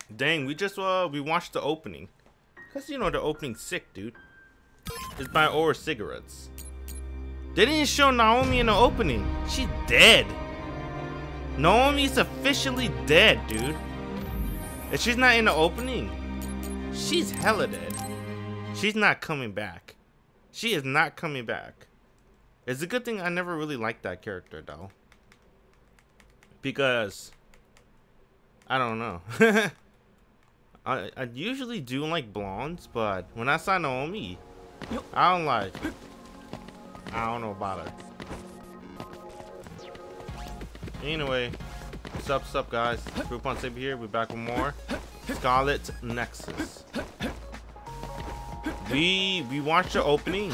Dang, we just we watched the opening. Cause you know the opening's sick, dude. It's by Aura Cigarettes. They didn't show Naomi in the opening. She's dead. Naomi's officially dead, dude. If she's not in the opening, she's hella dead. She's not coming back. She is not coming back. It's a good thing I never really liked that character though. Because I don't know. I usually do like blondes, but when I saw Naomi, I don't know about her. Anyway, what's up guys? Groupon Saber here. We're back with more Scarlet Nexus. We watched the opening.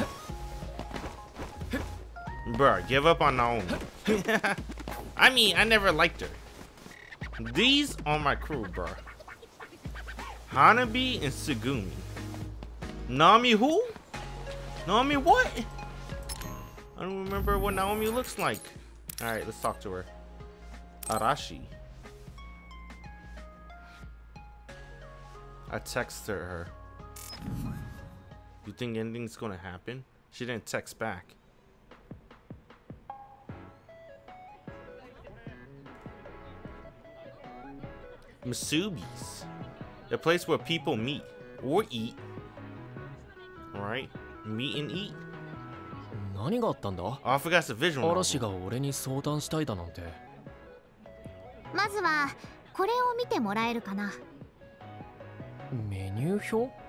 Bruh, give up on Naomi. I mean, I never liked her. These are my crew, bruh. Hanabi and Tsugumi. Naomi who? Naomi what? I don't remember what Naomi looks like. Alright, let's talk to her. Arashi. I texted her. You think anything's gonna happen? She didn't text back. Masubi's. The place where people meet or eat. Alright? Meet and eat. 何があったんだ? Oh, I forgot the visual. 嵐が俺に相談したいだなんて。 まずはこれを見てもらえるかな。 メニュー表？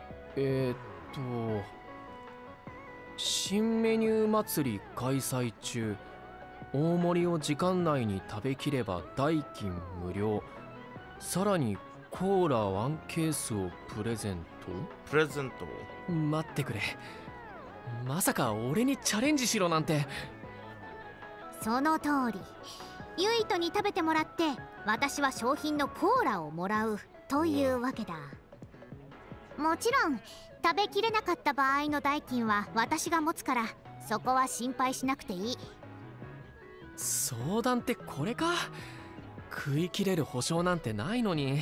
新メニュー祭り開催中。大盛りを時間内に食べきれば代金無料。さらにコーラ1ケースをプレゼント。 プレゼント。 待ってくれ。まさか俺にチャレンジしろなんて。 その通り。ユイトに食べてもらって私は商品のコーラをもらうというわけだ。もちろん食べきれなかった場合の代金は私が持つから、そこは心配しなくていい。 相談ってこれか。食い切れる保証なんてないのに。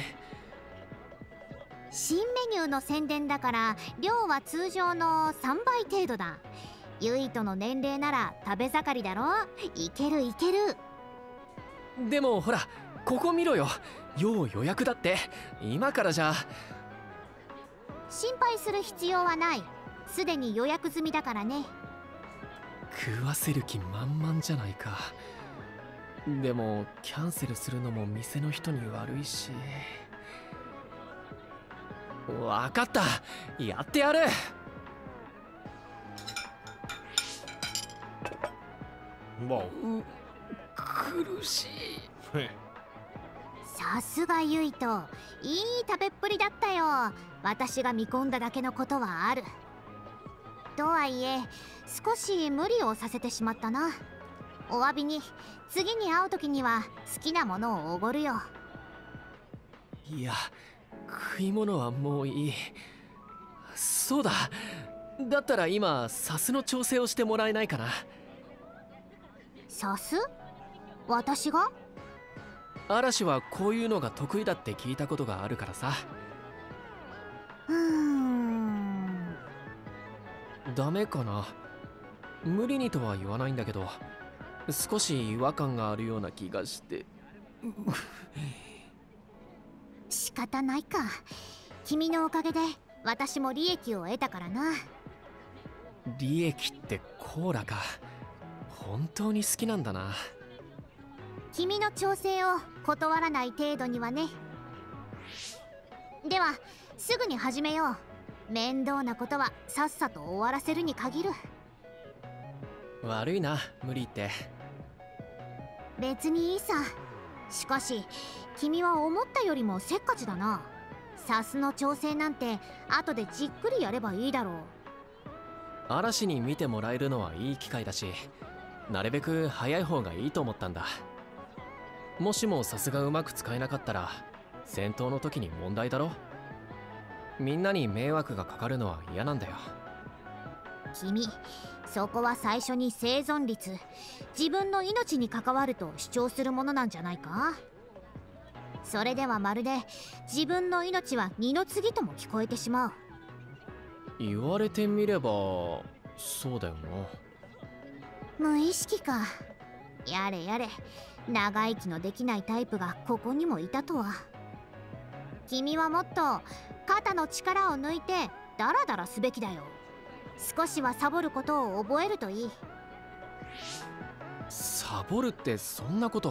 新メニューの宣伝だから量は通常の3倍程度だ。ユイトの年齢なら食べ盛りだろ。いけるいける。 でもほら、ここ見ろよ。要予約だって。今からじゃ。 心配する必要はない。すでに予約済みだからね。 食わせる気満々じゃないか。でもキャンセルするのも店の人に悪いし。わかった、やってやる。苦しい。 さすがユイト、いい食べっぷりだったよ。私が見込んだだけのことはある。とはいえ少し無理をさせてしまったな。お詫びに次に会う時には好きなものをおごるよ。 いや、食い物はもういい。そうだ、だったら今サスの調整をしてもらえないかな。 サス？私が？ 嵐はこういうのが得意だって聞いたことがあるからさ。ダメかな。無理にとは言わないんだけど、少し違和感があるような気がして。 仕方ないか。君のおかげで私も利益を得たからな。 利益ってコーラか。本当に好きなんだな。 君の調整を断らない程度にはね。ではすぐに始めよう。面倒なことはさっさと終わらせるに限る。 悪いな、無理って。 別にいいさ。しかし君は思ったよりもせっかちだな。サスの調整なんて後でじっくりやればいいだろう。 嵐に見てもらえるのはいい機会だし、なるべく早い方がいいと思ったんだ。もしもさすがうまく使えなかったら戦闘の時に問題だろ。みんなに迷惑がかかるのは嫌なんだよ。 君、そこは最初に生存率、自分の命に関わると主張するものなんじゃないか。 それではまるで自分の命は二の次とも聞こえてしまう。 言われてみればそうだよな。 無意識か。やれやれ、長生きのできないタイプがここにもいたとは。君はもっと肩の力を抜いてダラダラすべきだよ。少しはサボることを覚えるといい。 サボるってそんなこと。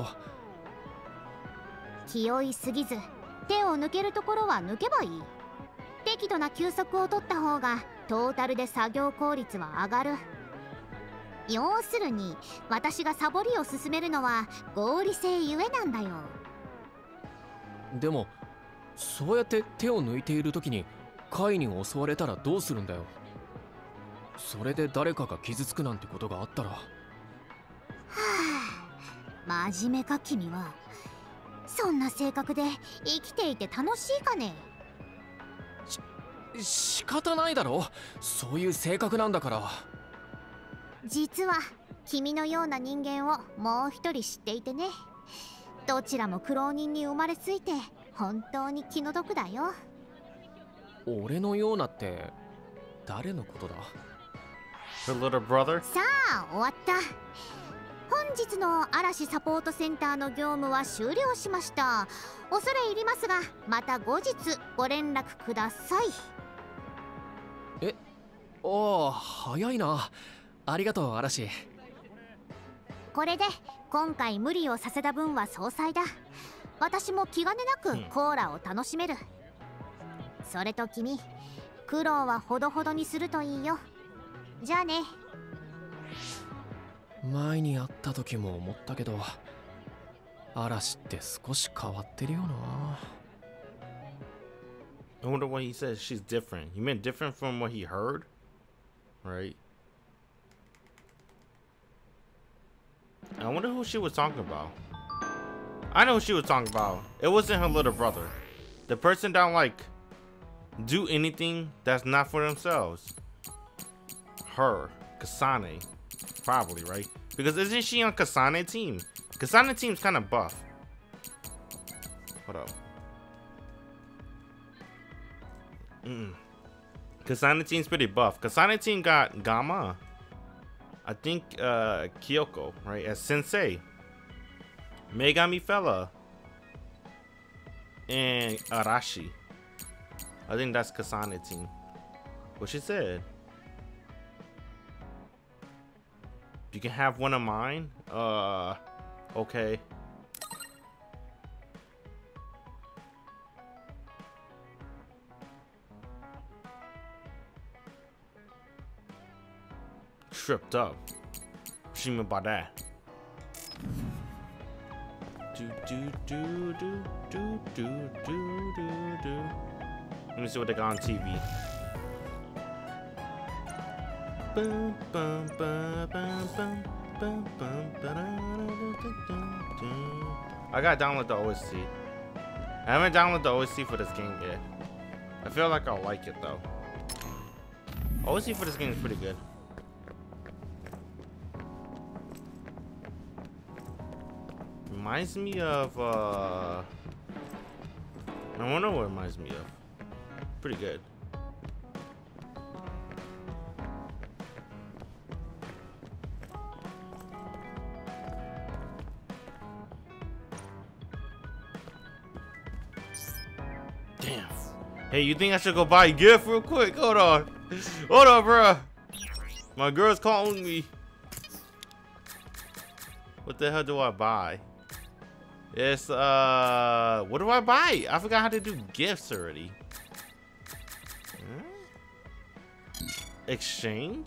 気負いすぎず手を抜けるところは抜けばいい。適度な休息を取った方がトータルで作業効率は上がる。要するに私がサボりを進めるのは合理性ゆえなんだよ。 でもそうやって手を抜いている時に貝に襲われたらどうするんだよ。それで誰かが傷つくなんてことがあったら。はあ、真面目か君は。そんな性格で生きていて楽しいかね。 仕方ないだろ、そういう性格なんだから。 実は君のような人間をもう一人知っていてね。どちらも苦労人に生まれついて本当に気の毒だよ。 俺のようなって誰のことだ？ Her little brother? さあ終わった。本日の嵐サポートセンターの業務は終了しました。恐れ入りますがまた後日ご連絡ください。 ああ、早いな。ありがとう嵐。 これで今回無理をさせた分は相殺だ。私も気兼ねなくコーラを楽しめる。それと君、苦労はほどほどにするといいよ。じゃあね。 前に会った時も思ったけど、嵐って少し変わってるよな。 I wonder why he says she's different. He meant different from what he heard? Right? I wonder who she was talking about. I know who she was talking about. It wasn't her little brother. The person that like do anything that's not for themselves. Her. Kasane. Probably, right? Because isn't she on Kasane team? Kasane team's kind of buff. Hold up. Kasane team's pretty buff. Kasane team got Gamma. I think Kyoko, right? As Sensei. Megami Fella. And Arashi. I think that's Kasane team. What she said. You can have one of mine? Okay. Tripped up. What she meant by that? Let me see what they got on TV. I gotta download the OST. I haven't downloaded the OST for this game yet. I feel like I'll like it though. OST for this game is pretty good. Reminds me of I wonder what it reminds me of. Pretty good. Damn. Hey, you think I should go buy a gift real quick? Hold on. Hold on, bro. My girl's calling me. What the hell do I buy? It's what do I buy? I forgot how to do gifts already. Exchange?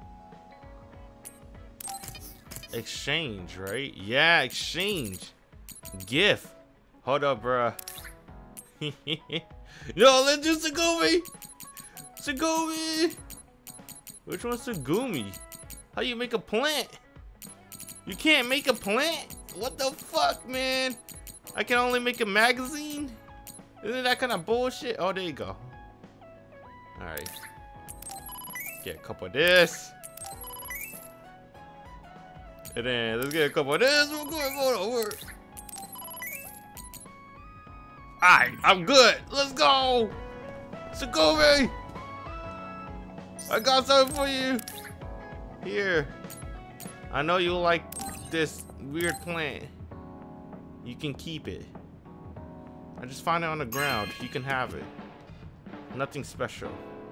Exchange, right? Yeah, exchange. Gift. Hold up, bruh. Yo, let's do Sagumi. Sagumi. Which one's Sagumi? How you make a plant? You can't make a plant? What the fuck, man? I can only make a magazine? Isn't that kind of bullshit? Oh, there you go. Alright. Get a couple of this. And then let's get a couple of this real quick. Hold on, Alright, I'm good. Let's go. Tsugumi! I got something for you. Here. I know you like this weird plant. You can keep it. I just found it on the ground. You can have it. Nothing special.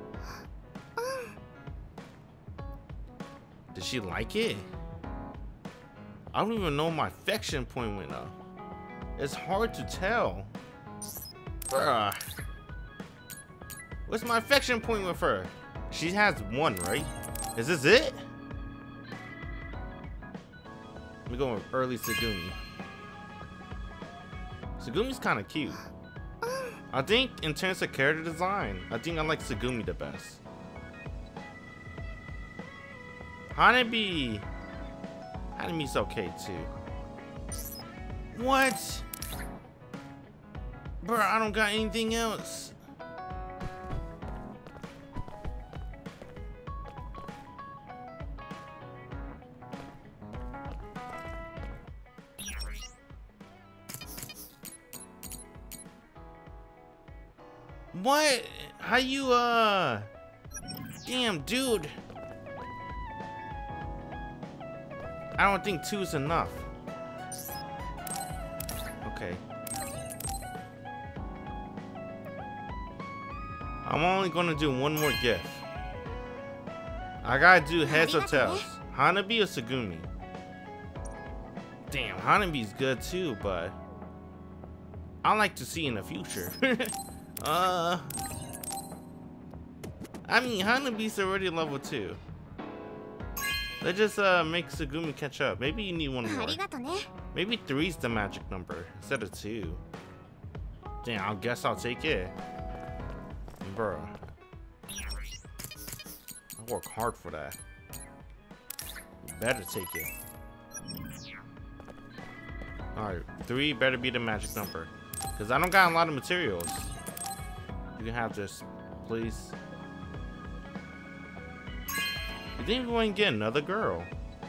Did she like it? I don't even know my affection point went up. It's hard to tell. Bruh. What's my affection point with her? She has one, right? Is this it? Let me go with early Tsugumi. Tsugumi's kind of cute. I think in terms of character design, I think I like Tsugumi the best. Hanabi. Hanabi's okay too. What? Bro, I don't got anything else. What? How you, damn, dude. I don't think 2 is enough. Okay. I'm only gonna do one more gift. I gotta do heads or tails. Hanabi or Tsugumi? Damn, Hanabi's good too, but I like to see in the future. I mean, Hanabi's already level 2. Let's just make Tsugumi catch up. Maybe you need one more. Maybe 3's the magic number instead of 2. Damn, I guess I'll take it. Bruh. I work hard for that. You better take it. Alright, 3 better be the magic number. Because I don't got a lot of materials. You can have this, please. You think we're going to get another girl?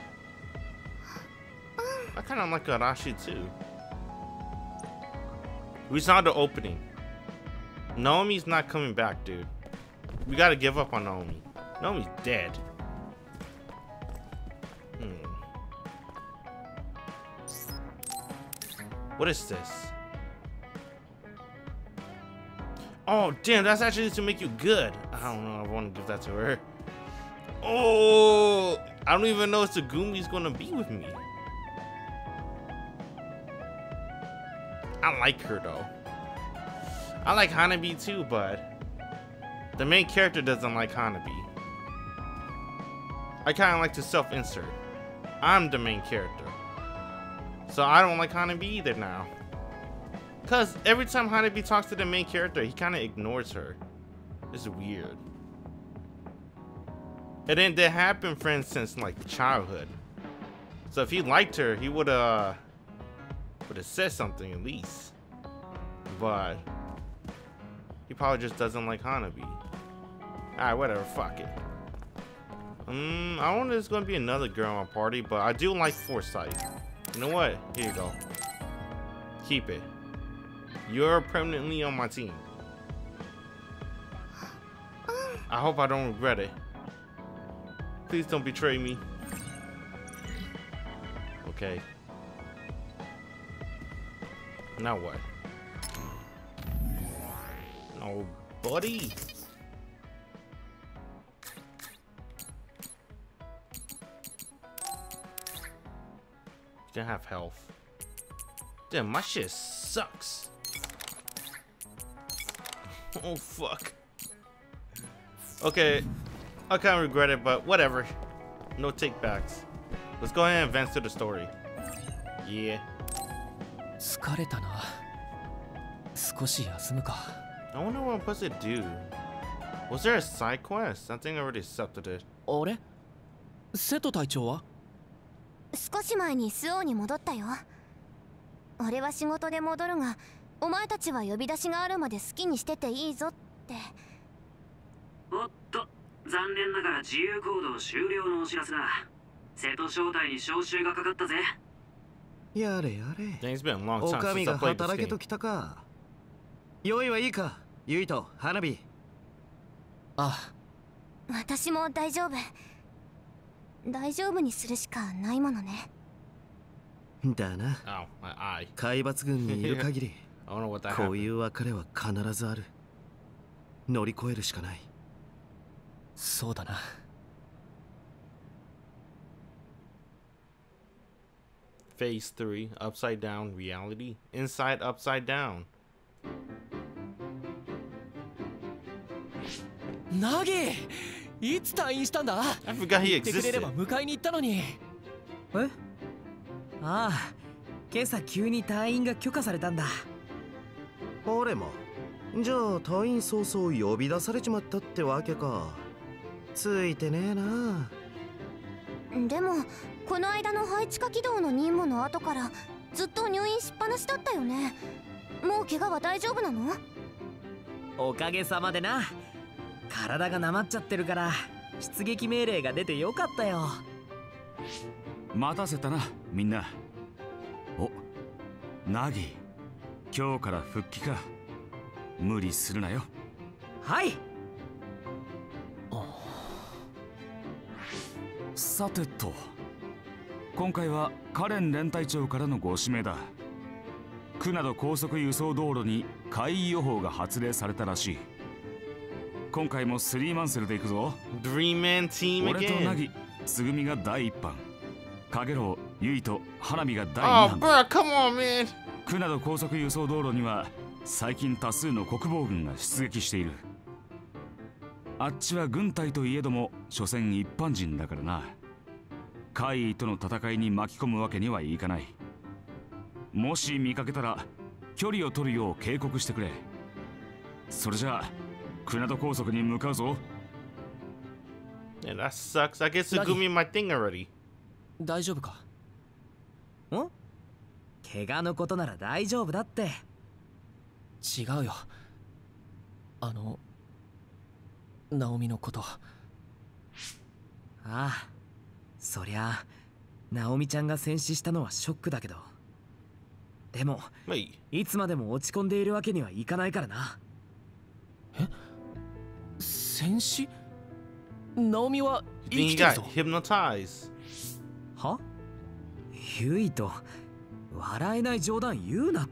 I kind of like Arashi too. We saw the opening. Naomi's not coming back, dude. We gotta give up on Naomi. Naomi's dead. What is this? Oh, damn, that's actually to make you good. I don't know, I want to give that to her. Oh, I don't even know if Tsugumi's gonna be with me. I like her though. I like Hanabi too, but the main character doesn't like Hanabi. I kind of like to self-insert. I'm the main character. So I don't like Hanabi either now. Cause every time Hanabi talks to the main character, he kind of ignores her. It's weird. And then they have been friends since like childhood. So if he liked her, he would have said something at least. But he probably just doesn't like Hanabi. Alright, whatever, fuck it. I wonder if there's gonna be another girl on my party, but I do like Foresight. You know what? Here you go. Keep it. You're permanently on my team. I hope I don't regret it. Please don't betray me. Okay. Now what? No, buddy. You don't have health. Damn, my shit sucks. Oh, fuck. Okay. I kind of regret it, but whatever. No takebacks. Let's go ahead and advance to the story. Yeah. I wonder what I'm supposed to do. Was there a side quest? I think I already accepted it. あれ瀬戸隊長は少し前にスオーに戻ったよ。俺は仕事で戻るが、お前たちは呼び出しがあるまで好きにしてていいぞって。 おっと、残念ながら自由行動終了のお知らせだ。瀬戸招待に招集がかかったぜ。 やれやれ。 Dang, it's been a long time お上 since I が played this 働け game. ときたか。 用意はいいか、ユイと花火。 あ私も大丈夫。大丈夫にするしかないものね。 だな。 Ow, my eye. 海抜軍にいる限り I don't know what that こう happened. いう別れは必ずある。乗り越えるしかない。 そうだな。 Phase 3, upside down reality. Inside upside down. ナギいつ退院したんだ？ I forgot he 言ってくれれ existed. ば迎えに行ったのに。 え、ああ、今朝急に退院が許可されたんだ。 俺も。じゃあ退院早々呼び出されちまったってわけか。ついてねえな。 でもこの間の配置下起動の任務の後からずっと入院しっぱなしだったよね。もう怪我は大丈夫なの？ おかげさまでな。体がなまっちゃってるから出撃命令が出てよかったよ。 待たせたな、みんな。お、ナギ、今日から復帰か。無理するなよ。 はい。 さてと、今回はカレン連隊長からのご指名だ。区など高速輸送道路に海位予報が発令されたらしい。今回もスリーマンセルで行くぞ。 Three-man team 俺とナ again. ギ、つぐみが第一班、カゲロウ、ユイと花火が第 Oh, 二班。 bro, come on, man. 区など高速輸送道路には最近多数の国防軍が出撃している。あっちは軍隊といえども所詮一般人だからな。海位との戦いに巻き込むわけにはいかない。もし見かけたら距離を取るよう警告してくれ。それじゃあクナド高速に向かうぞ。 Yeah, that sucks. I guess Sugumi my thing already. 大丈夫か？ ん？怪我のことなら大丈夫だって。 違うよ。ナオミのこと。 ああ、そりゃナオミちゃんが戦死したのはショックだけど、でも Wait. いつまでも落ち込んでいるわけにはいかないからな。 戦死？ナオミは You 生 think き he てる got ぞ。 hypnotized? は？ユイと笑えない冗談言うなって。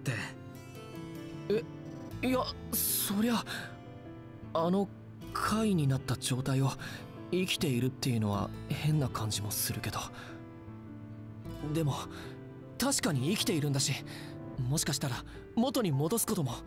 いや、そりゃ貝になった状態を生きているっていうのは変な感じもするけど、でも確かに生きているんだし、もしかしたら元に戻すことも。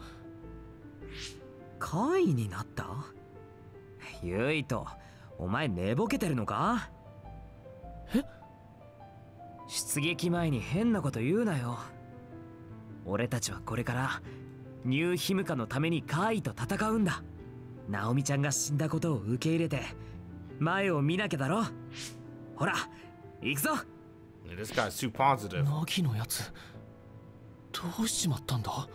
貝になった？ユイとお前寝ぼけてるのか？ え？ 出撃前に変なこと言うなよ。俺たちはこれからニューヒムカのために貝と戦うんだ。ナオミちゃんが死んだことを受け入れて前を見なきゃだろ。ほら行くぞ。 Yeah, this guy's too positive. ナギのやつどうしちまったんだ？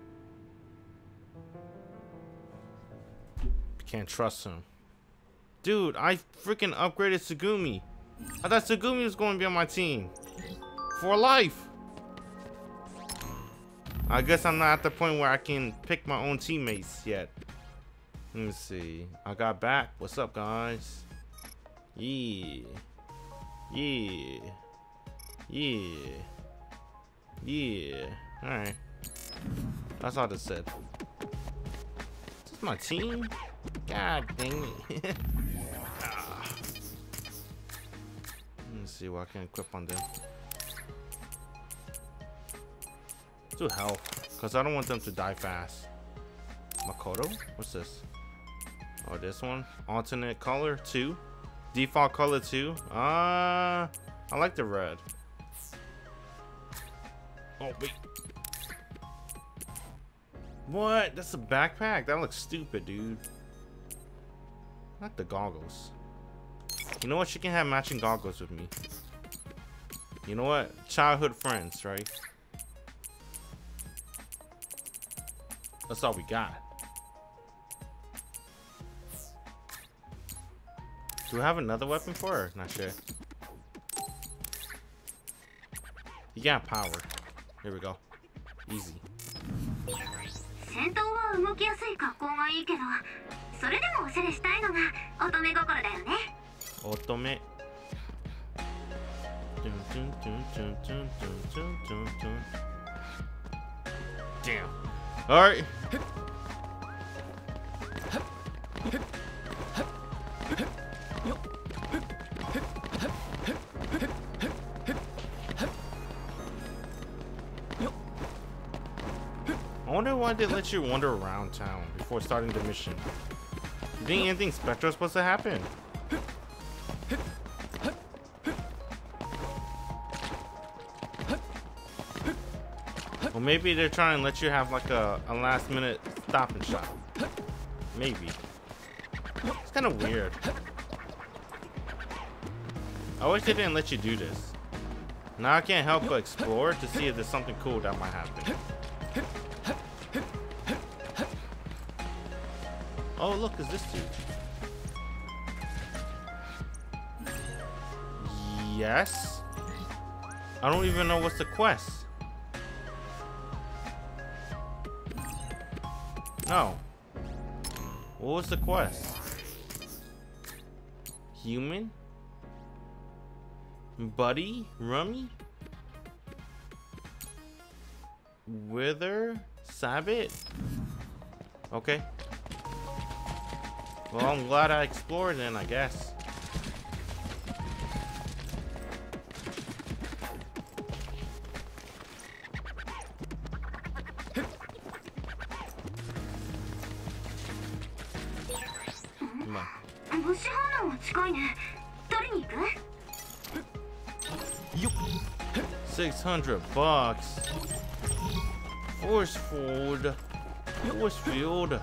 Can't trust him. Dude, I freaking upgraded Sugumi. I thought Sugumi was going to be on my team. For life. I guess I'm not at the point where I can pick my own teammates yet. Let me see. I got back. What's up, guys? Yeah. Yeah. Yeah. Yeah. Alright. That's all it said. Is this my team? God dang it. Ah. Let me see what I can equip on them. Let's do health, because I don't want them to die fast. Makoto? What's this? Oh, this one? Alternate color 2. Default color 2. I like the red. Oh, wait. What? That's a backpack? That looks stupid, dude. I like the goggles. You know what? She can have matching goggles with me. You know what? Childhood friends, right? That's all we got. Do we have another weapon for her? Not sure. You got power. Here we go. Easy. 戦闘は動きやすい格好がいいけど、それでもおしゃれしたいのが乙女心だよね。 乙女。Damn. All right. I wonder why they let you wander around town before starting the mission. You think anything special is supposed to happen? Or maybe they're trying to let you have like a last minute stop and shop. Maybe. It's kind of weird. I wish they didn't let you do this. Now I can't help but explore to see if there's something cool that might happen. Oh, look, is this dude? Yes. I don't even know what's the quest. No. What was the quest? Human? Buddy? Rummy? Wither? Sabbath? Okay. Well, I'm glad I explored then, I guess. Come on. 600 bucks. Force field. Force field.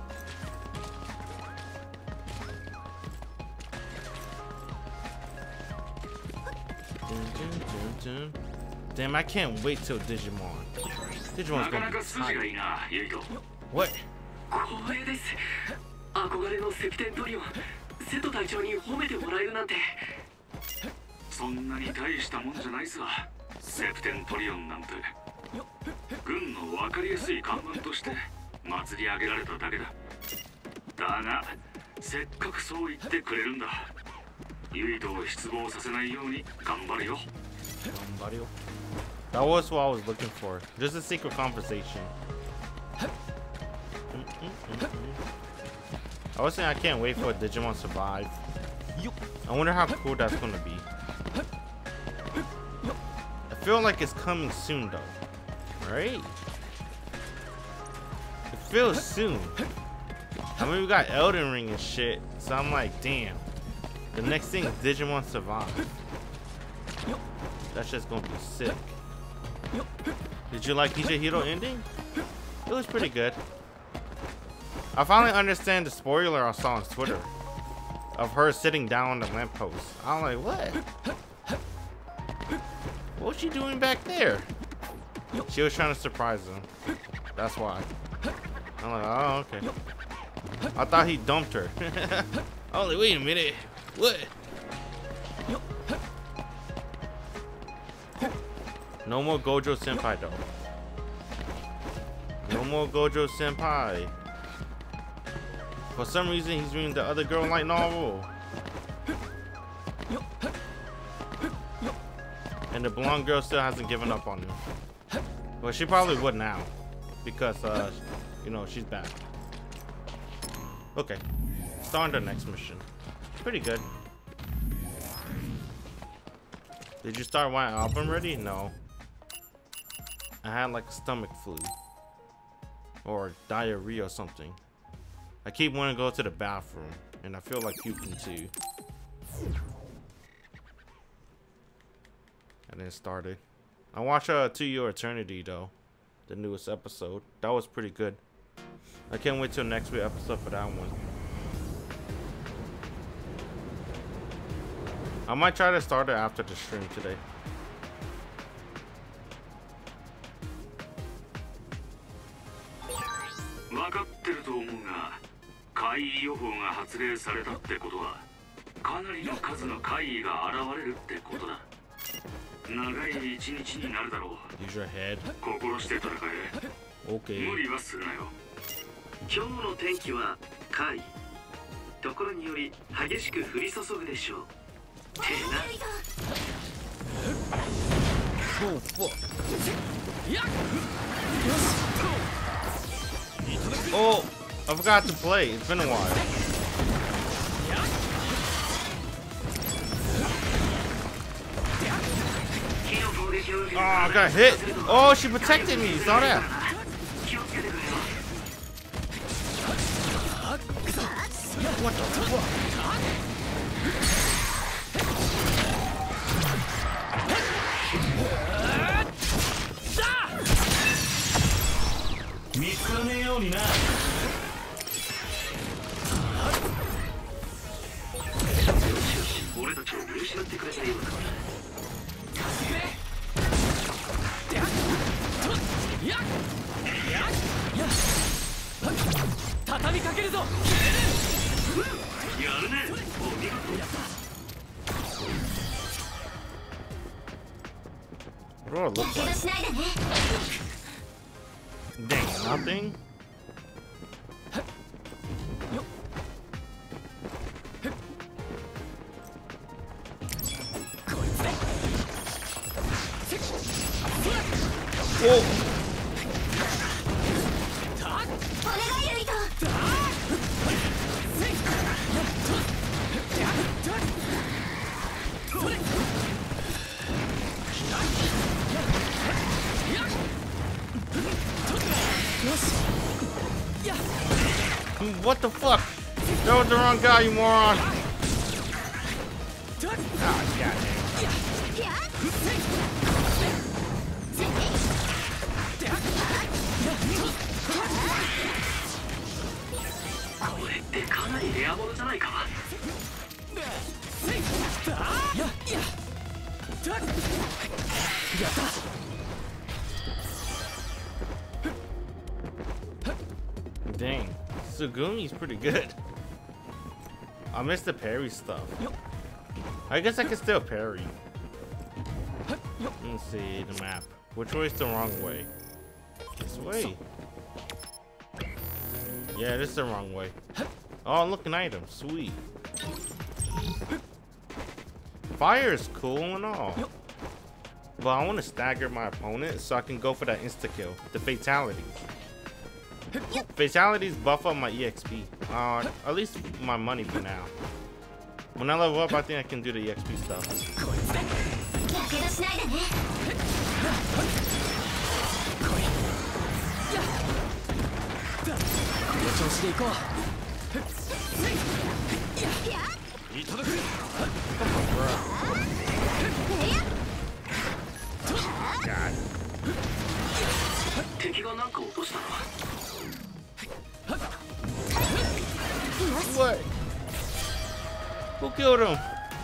Damn, I can't wait till Digimon. Digimon's gonna be tight. What? 光栄です。憧れのセプテントリオン、瀬戸隊長に褒めてもらえるなんて。そんなに大したもんじゃないさ。セプテントリオンなんて。軍の分かりやすい看板として祭り上げられただけだ。だが、せっかくそう言ってくれるんだ。ユイトを失望させないように頑張るよ。 頑張るよ。That was what I was looking for. Just a secret conversation. I was saying I can't wait for Digimon Survive. I wonder how cool that's gonna be. I feel like it's coming soon though, right? It feels soon. I mean, we got Elden Ring and shit, so I'm like, damn. The next thing is Digimon Survive. That's just gonna be sick. Did you like DJ Hero ending? It was pretty good. I finally understand the spoiler I saw on Twitter of her sitting down on the lamppost. I'm like, what? What was she doing back there? She was trying to surprise him. That's why. I'm like, oh, okay. I thought he dumped her. I was like, wait a minute. What? No more Gojo Senpai though. No more Gojo Senpai. For some reason, he's reading the other girl light novel. And the blonde girl still hasn't given up on him. Well, she probably would now. Because, you know, she's back. Okay. Start the next mission. Pretty good. Did you start White Album already? No. I had like a stomach flu. Or diarrhea or something. I keep wanting to go to the bathroom, and I feel like puking too. And then started. I watched To Your Eternity though, the newest episode. That was pretty good. I can't wait till next week episode for that one. I might try to start it after the stream today. Use your head. Okay. 今日の天気は怪異。ところにより激しく降り注ぐでしょう。てな。 Oh fuck. Oh, I forgot to play. It's been a while. Oh, I got hit. Oh, she protected me. You saw that? What the fuck? 見つからねえようにな。 俺たちを見失ってくれているのか。 畳みかけるぞ。 やるね。お見事。 What do I look like? Dang, nothing? Whoa! What the fuck? That was the wrong guy, you moron! Ah, goddamn. Dang, Sugumi's pretty good. I missed the parry stuff. I guess I can still parry. Let's see the map. Which way is the wrong way? This way. Yeah, this is the wrong way. Oh, look, an item. Sweet. Fire is cool and all. But I want to stagger my opponent so I can go for that insta-kill. The fatality. Fatalities buff up my EXP. At least my money for now. When I level up, I think I can do the EXP stuff. God. What? Who killed him?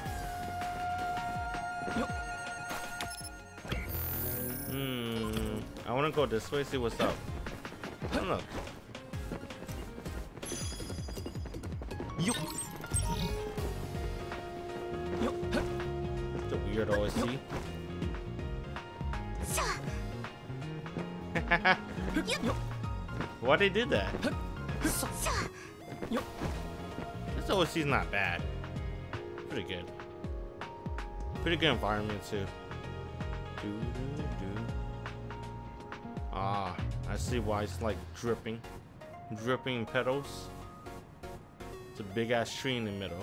I want to go this way, see what's up. I don't know. The weird OSC. Why they did that? This OSC's not bad. Pretty good. Pretty good environment too. Ah, I see why it's like dripping petals. It's a big ass tree in the middle.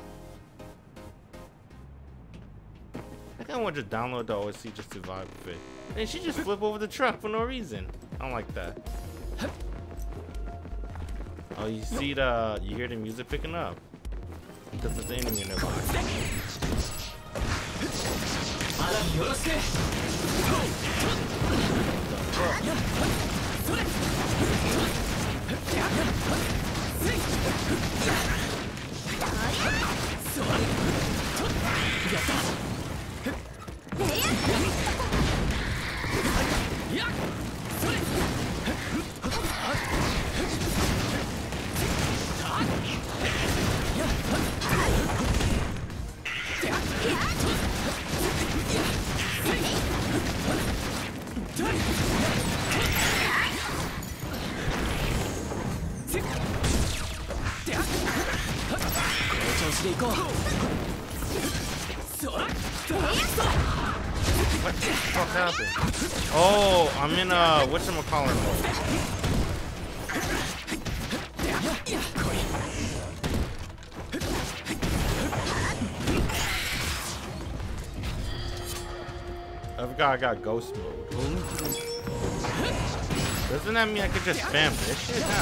I kinda want to just download the OSC just to vibe with it. And she just flip over the truck for no reason. I don't like that. Oh, you see you hear the music picking up because there's an enemy nearby. 調子でいこう。 What the fuck happened? Oh, I'm in whatchamacallit mode. I forgot I got ghost mode. Doesn't that mean I could just spam this shit now?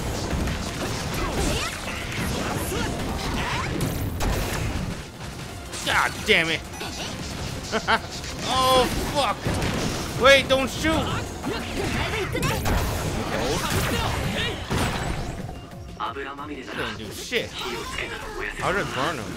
God damn it! Oh fuck! Wait, don't shoot! Didn't do shit. I'll just burn him.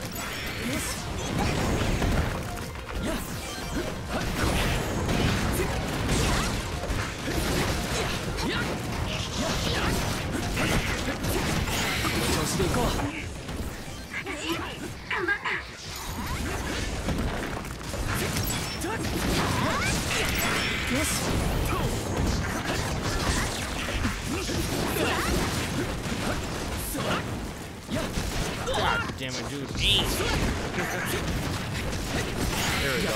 God damn it, dude. There we go.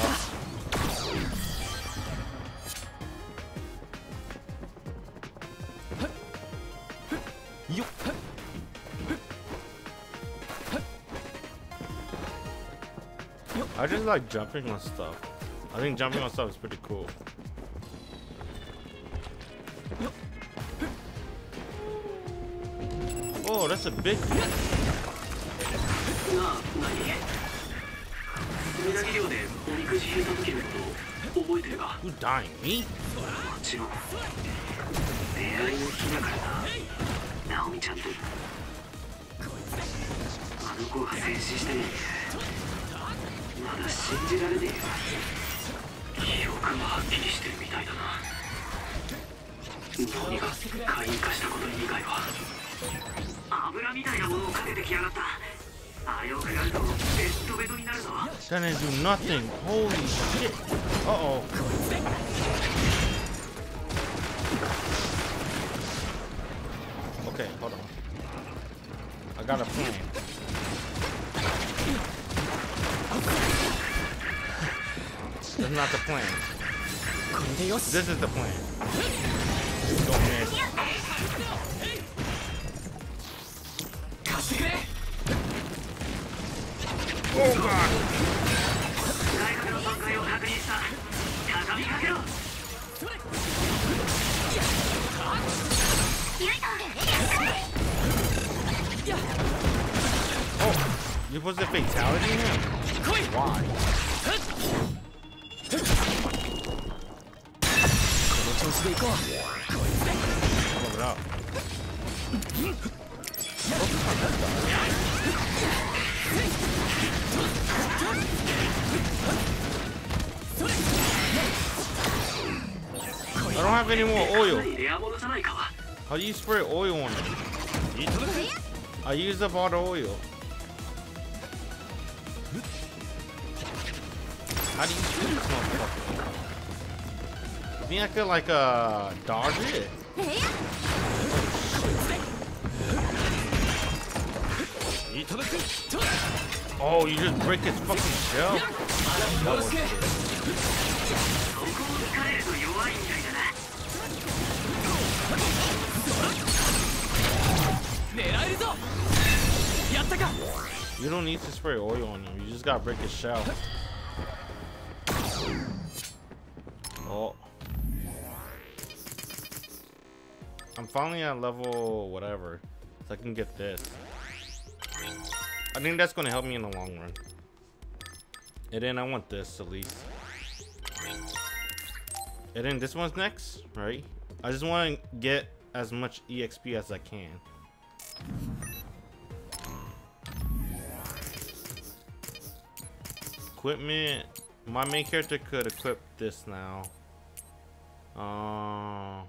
I just like jumping on stuff. I think jumping on stuff is pretty cool. Oh, that's a big one. Who's dying? Me? That didn't do nothing. Holy shit. Uh-oh. Okay, hold on. I got a plan. That's not the plan. This is the plan. Don't miss. Oh god! Oh, you supposed to fatality him? Why? Hold it up. I don't have any more oil. How do you spray oil on it? I used up all the oil. How do you shoot this motherfucker? I think I could like dodge it. Oh, you just break his fucking shell? That was good. You don't need to spray oil on him. You just gotta break his shell. Oh. I'm finally at level whatever. So I can get this. I think that's gonna help me in the long run. And then I want this at least. And then this one's next, right? I just want to get as much EXP as I can. Equipment. My main character could equip this now. I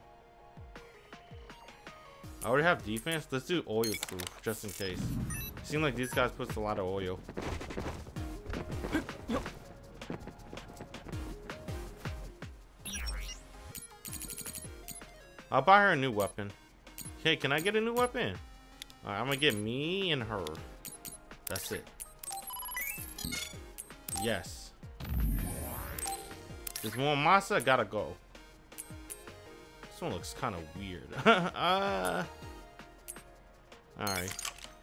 already have defense. Let's do oil proof just in case. Seems like these guys put a lot of oil. I'll buy her a new weapon. Okay, can I get a new weapon? Alright, I'm gonna get me and her. That's it. Yes. There's more Masa. Gotta go. This one looks kind of weird. Alright.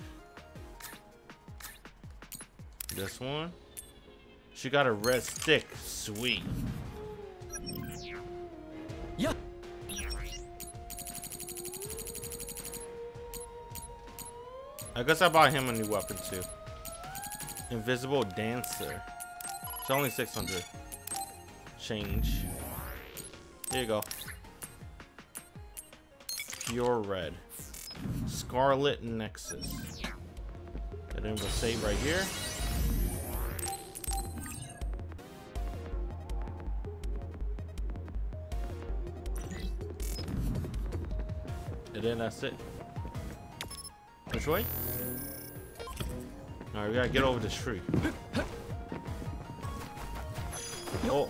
This one. She got a red stick. Sweet. Yeah. I guess I bought him a new weapon too. Invisible Dancer. It's only 600. Change. Here you go. Pure red. Scarlet Nexus. And then we'll save right here. And then that's it. Which way? Alright, we gotta get over this tree. Oh.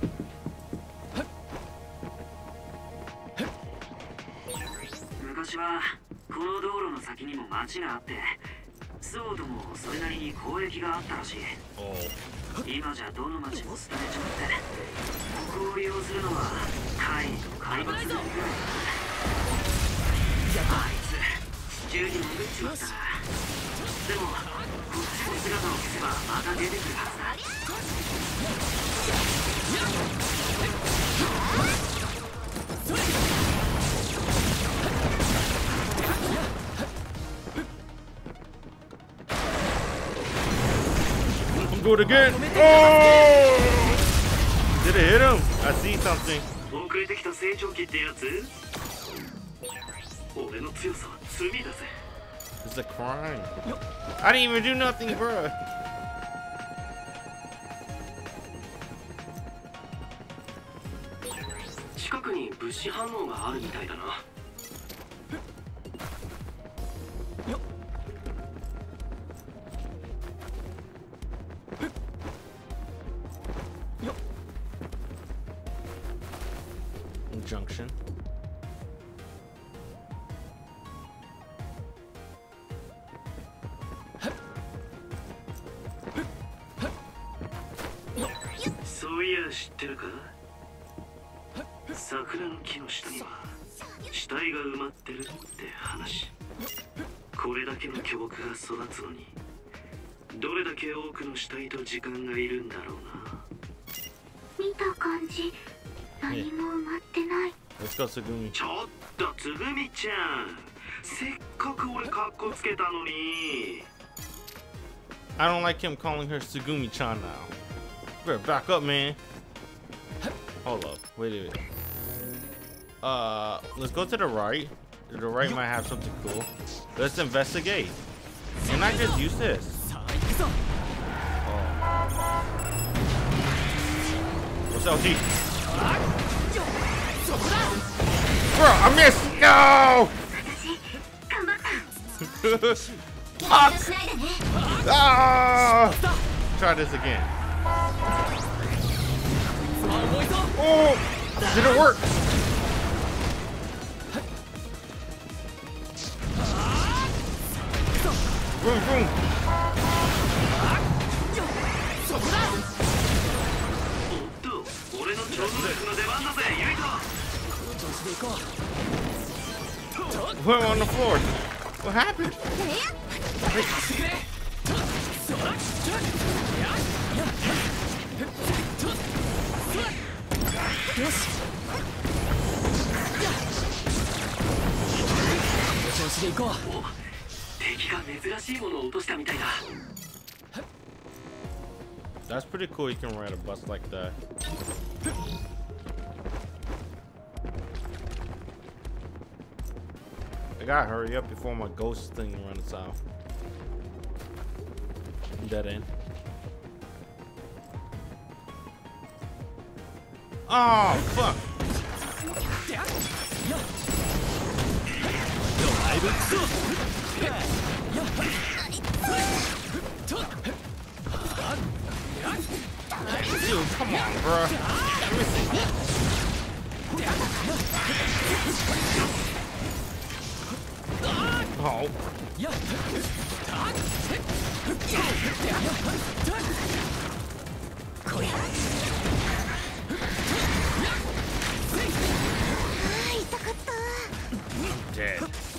Do it again. Oh! Did it hit him? I see something. It's a crime. I didn't even do nothing, bro. Junction. そういや知ってるか？桜の木の下には死体が埋まってるって話。これだけの巨木が育つのにどれだけ多くの死体と時間がいるんだろうな。 見た感じ何も埋まってない。 Let's go, Tsugumi. ちょっとつぐみちゃん、せっかく俺カッコつけたのに。 I don't like him calling her Tsugumi-chan now. Better back up, man. Hold up. Wait a minute. Let's go to the right. The right might have something cool. Let's investigate. Can I just use this? Oh. What's LG? Bro, I missed! No! Fuck! Ah! Try this again. Oh! Did it work? Boom, boom. We're on the floor. What happened? That's pretty cool. You can ride a bus like that. I gotta hurry up before my ghost thing runs out. Dead end. Oh fuck! Dude, come on, bro. Let me see. Oh. 痛かった。 Dead.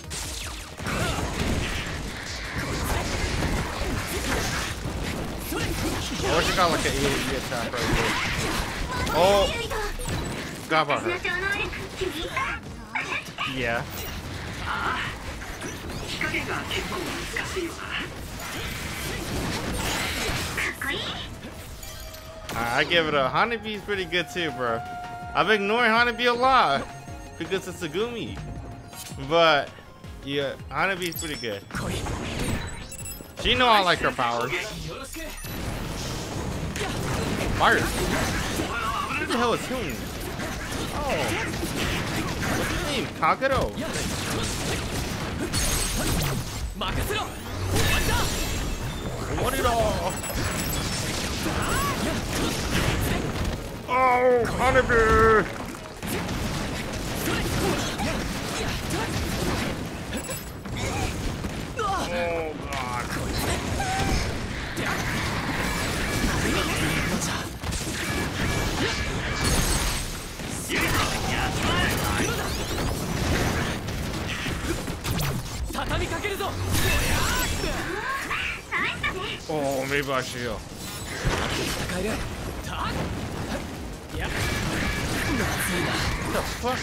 I wish I got like an AoE attack right there. Oh! Forgot about her. Yeah. I give it a Hanabi's pretty good too, bro. I've ignored Hanabi a lot because it's Tsugumi. But yeah, Hanabi's pretty good. She know I like her powers. Fire. What the hell is him? Oh. What's his name? Kagero. What it all? Oh, Hanabi! Oh god. Oh, maybe I should. What the fuck?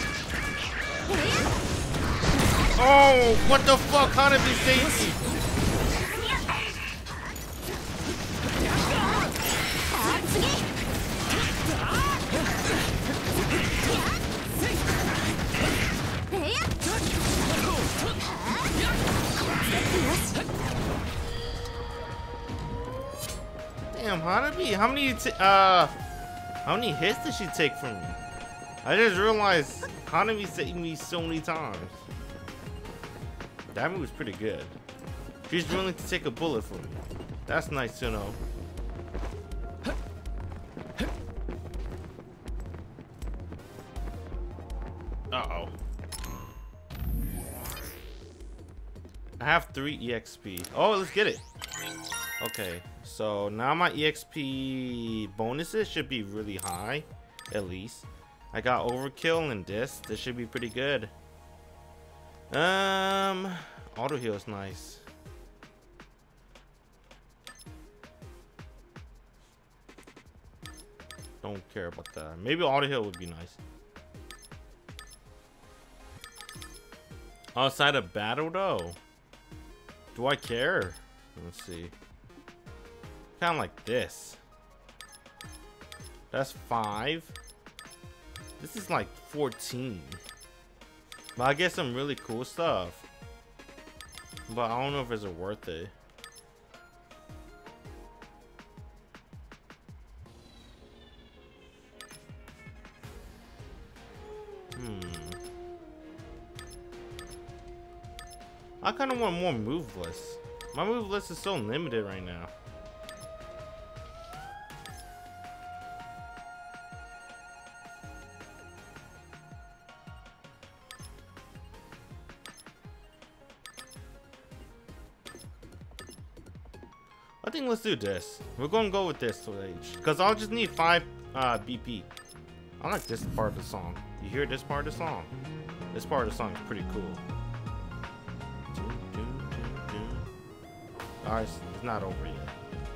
Oh, what the fuck? How did he save me? Damn, Hanabi, how many hits did she take from me? I just realized Hanabi saved me so many times. That move's pretty good. She's willing to take a bullet for me. That's nice to know. Uh-oh. I have 3 EXP. Oh, let's get it. Okay, so now my EXP bonuses should be really high, at least. I got overkill and this should be pretty good. Auto heal is nice. Don't care about that. Maybe auto heal would be nice. Outside of battle though, do I care? Let's see. Kind of like this. That's 5. This is like 14. But I get some really cool stuff. But I don't know if it's worth it. I kind of want more move lists. My move list is so limited right now. I think let's do this. We're gonna go with this stage because I'll just need 5 BP. I like this part of the song. You hear this part of the song? This part of the song is pretty cool. Alright, it's not over yet.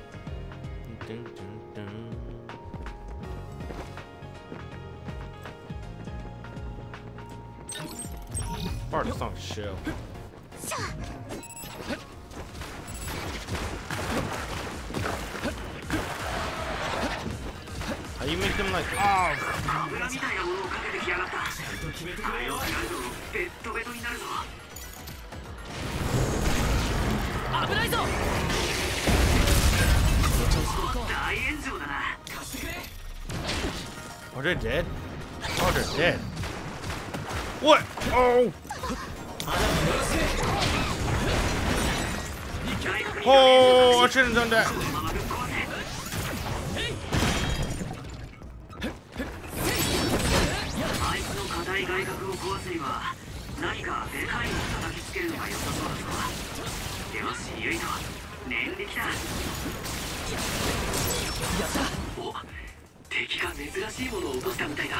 Part of the song is chill. How you make them like, oh! Oh, they're dead? Oh, they're dead. What? Oh! Oh, I shouldn't have done that. 撃だ。やった。お、敵が珍しいものを落としたみたいだ。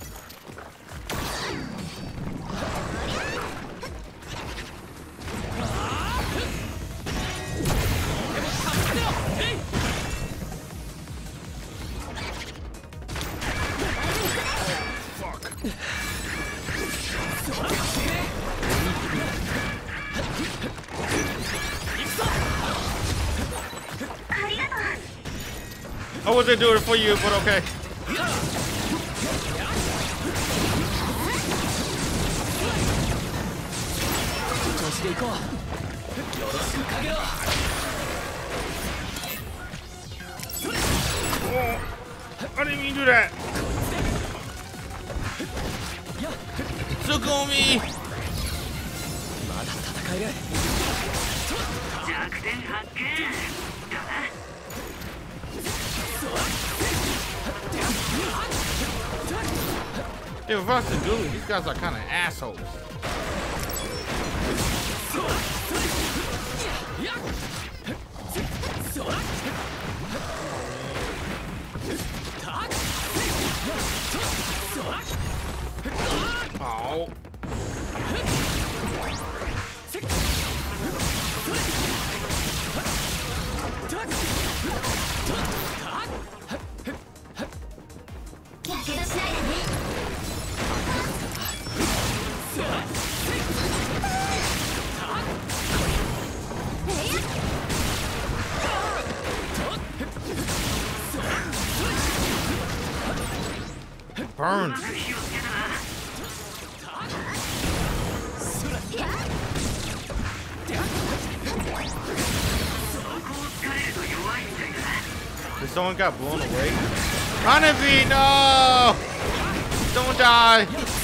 I wasn't doing it for you, but okay. 調子でいこう。よろしくかげろ。 Oh, I didn't mean to do that. Tsukumi. まだ戦える。 弱点発見。 Dude, versus Gumi, these guys are kind of assholes. Oh. Burns. Did someone got blown away? Hanabi, no! Don't die!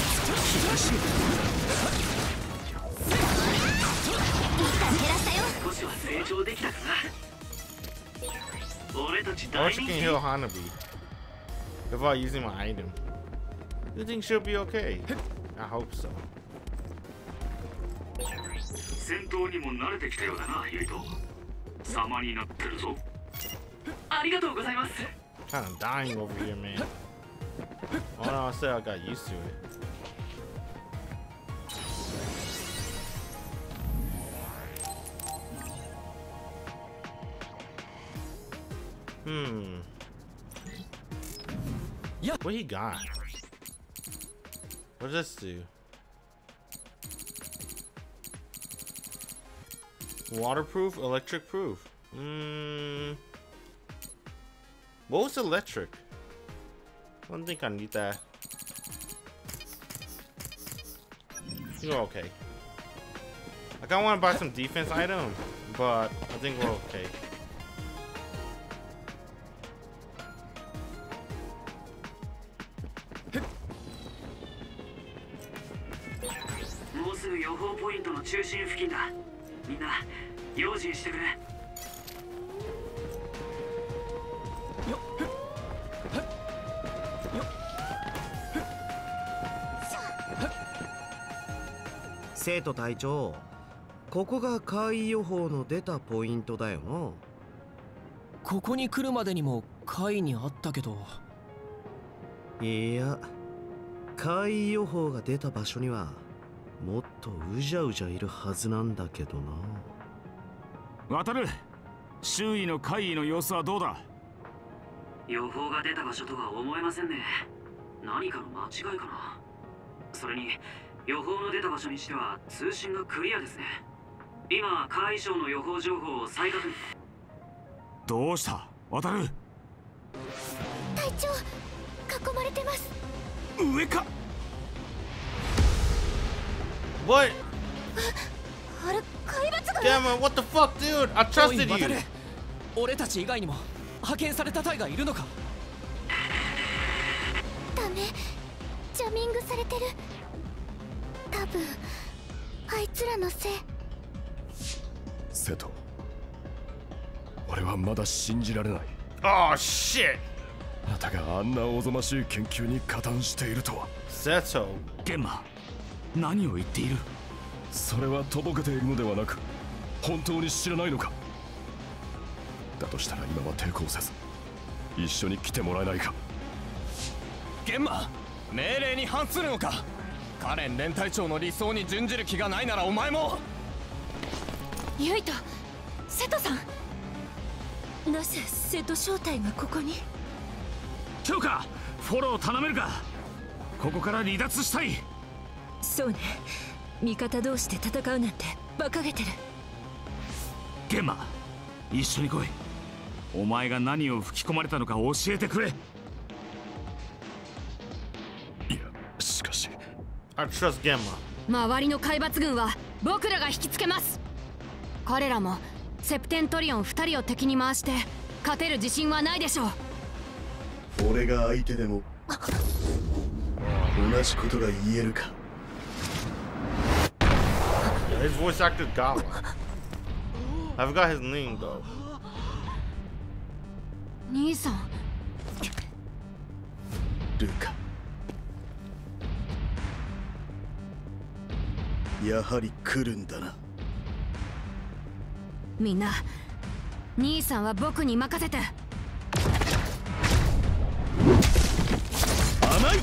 I wish I can heal Hanabi without using my item. You think she'll be okay? I hope so. 戦闘にも慣れてきたようだな、ユイト。様になってるぞ。ありがとうございます。 Kind of dying over here, man. Oh no, I said I got used to it. Yeah. What he got? What does this do? Waterproof, electric proof. What was electric? I don't think I need that. You're okay. Like, I want to buy some defense item, but I think we're okay. 「生徒隊長、ここが怪異予報の出たポイントだよな。 ここに来るまでにも怪異にあったけど。 いや、怪異予報が出た場所にはもっとうじゃうじゃいるはずなんだけどな。 渡る、周囲の怪異の様子はどうだ？ 予報が出た場所とは思えませんね。何かの間違いかな。それに予報の出た場所にしては通信がクリアですね。今怪異省の予報情報を再確認。 どうした渡る？ 隊長、囲まれてます。 上か。 What? あれ、怪物が。 Gamma, what the fuck, dude? I trusted you. 俺たち以外にも派遣された隊がいるのか？ ダメ、ジャミングされてる。多分あいつらのせい。 瀬戸、俺はまだ信じられない。 Oh shit! あなたがあんなおぞましい研究に加担しているとは。 セト、 ゲンマ、何を言っている？ それはとぼけているのではなく、本当に知らないのか？ だとしたら今は抵抗せず一緒に来てもらえないか。 玄馬、命令に反するのか。カレン連隊長の理想に準じる気がないならお前も。 ユイと瀬戸さん、なぜ瀬戸正体がここに。 強化フォロー頼めるか。ここから離脱したい。 そうね、味方同士で戦うなんて馬鹿げてる。 ゲンマ、一緒に来い。お前が何を吹き込まれたのか教えてくれ。 いや、しかし I trust Gemma。 周りの海抜軍は僕らが引きつけます。彼らもセプテントリオン2人を敵に回して勝てる自信はないでしょう。 俺が相手でも同じことが言えるか。 His voice actor Gala. I forgot his name though. 兄さん。 ルカ、やはり来るんだな。 みんな、兄さんは僕に任せて。 甘い。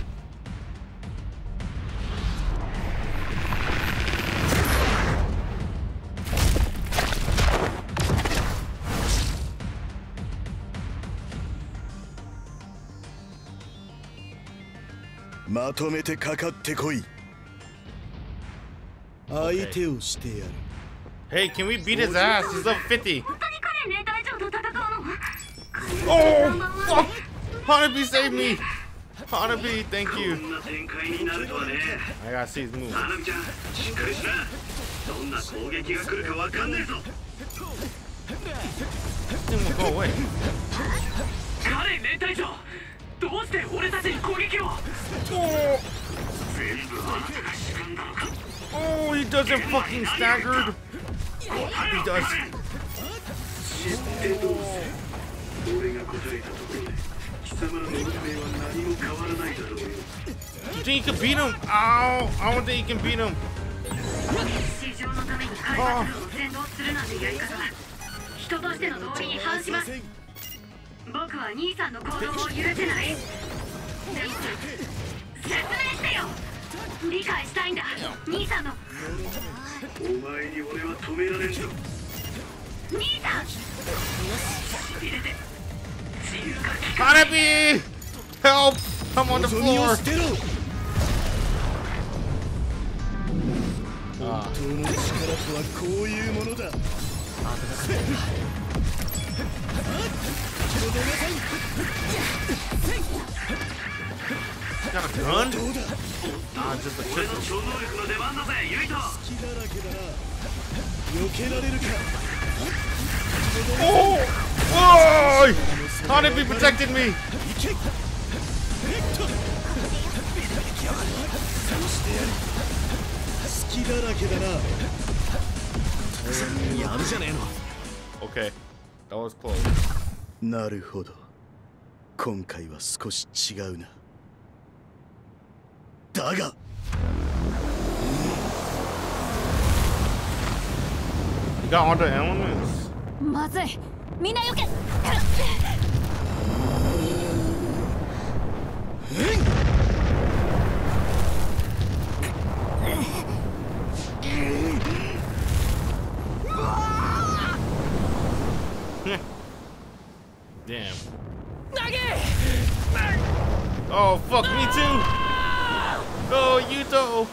まとめてかかってこい。相手をしてやる。 Hey, can we beat his ass? He's level 50. 本当に彼連隊長と戦うの？ Oh, fuck! Hanabi, save me! Hanabi, thank you. I gotta see his move. 花火ちゃん、しっかりしな。どんな攻撃が来るかわかんねえぞ。 Then we'll go away. カレン連隊長、どうして俺たちに攻撃を。全部あなたが仕組んだのか。 Oh, he doesn't fucking staggered. He does. 知ってどうせ。俺が答えたところで貴様らの運命は何も変わらないだろうよ。 You think you can beat him? Ow! I don't think you can beat him. 市場のために海抜軍を先導するなんてやり方は人としての道理に反します。僕は兄さんの行動を許せない。でも説明してよ。理解したいんだ、兄さんの。 お前に俺は止められんぞ。 兄さん。 Hanabi! Help! I'm on the floor. 本当の力とはこういうものだ。 Got a gun? Nah, just a pistol. Oh! Whoa! Hanabi protected me! Okay, that was close. なるほど。今回は少し違うな。だが。 You got all the elements. まずい、みんなよけ。 Damn. Oh fuck me too. Oh Yuto.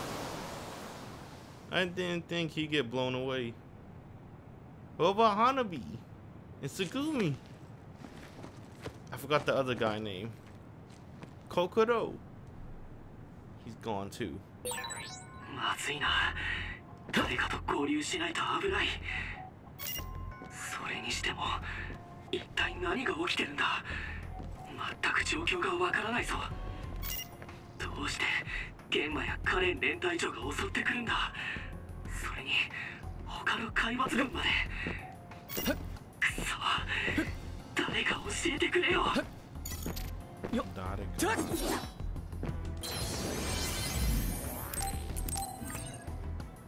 I didn't think he'd get blown away. What about Hanabi and Tsugumi? I forgot the other guy name. Kokoro. He's gone too. まずいな。誰かと合流しないと危ない。それにしても一体何が起きてるんだ。全く状況がわからないぞ。どうして玄馬やカレン連隊長が襲ってくるんだ。それに他の海抜軍まで。くそ、誰か教えてくれよ。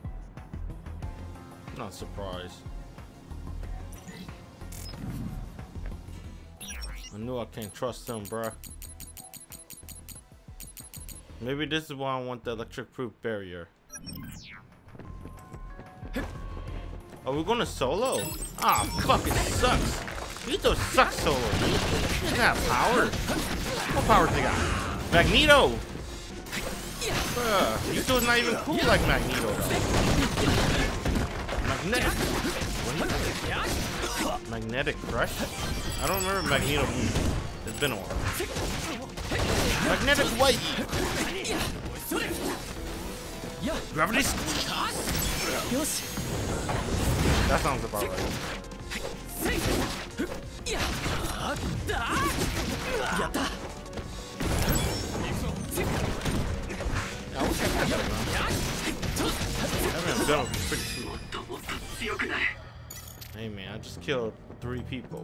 Not surprised. I knew I can't trust him, bruh. Maybe this is why I want the electric proof barrier. Are we going to solo? Ah, fuck, it sucks. Yuito sucks solo. He doesn't have power. What power they got? Magneto! Bruh, Yuito's not even cool like Magneto, though. Magnetic Crush? I don't remember Magneto movie. It's been a while. Magnetic White! Gravity Squeeze! That sounds about right. I wish I had that around. That gun would be pretty cool. Hey man, I just killed 3 people.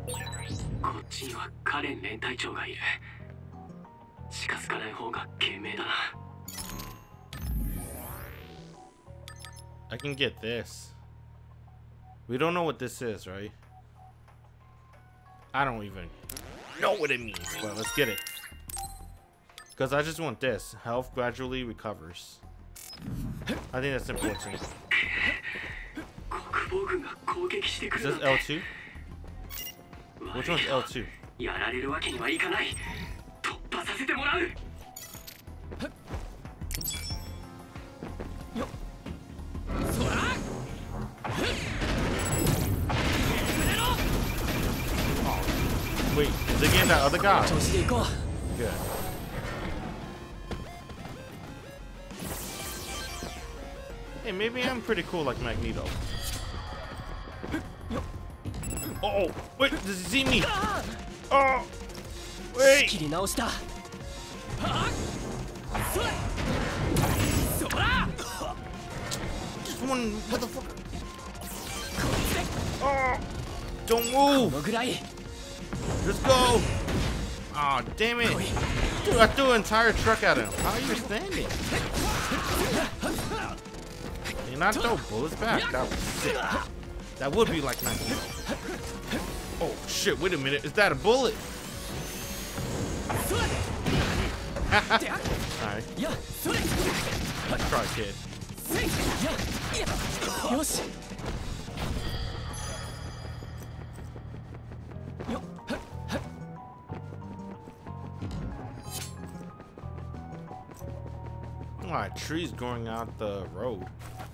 I can get this. We don't know what this is, right? I don't even know what it means, but let's get it. Because I just want this. Health gradually recovers. I think that's important. Is this L2? Which one's L2? Wait, is it getting that other guy? Good. Hey, maybe I'm pretty cool like Magneto. Oh, wait, does he see me? Oh, wait. Just one motherfucker. Oh, don't move. Let's go. Oh, damn it. Dude, I threw an entire truck at him. How are you standing? Can I throw bullets back? That was sick. That would be like Magneto. Oh shit, wait a minute. Is that a bullet? Alright. Let's try, kid. Alright, trees growing out the road.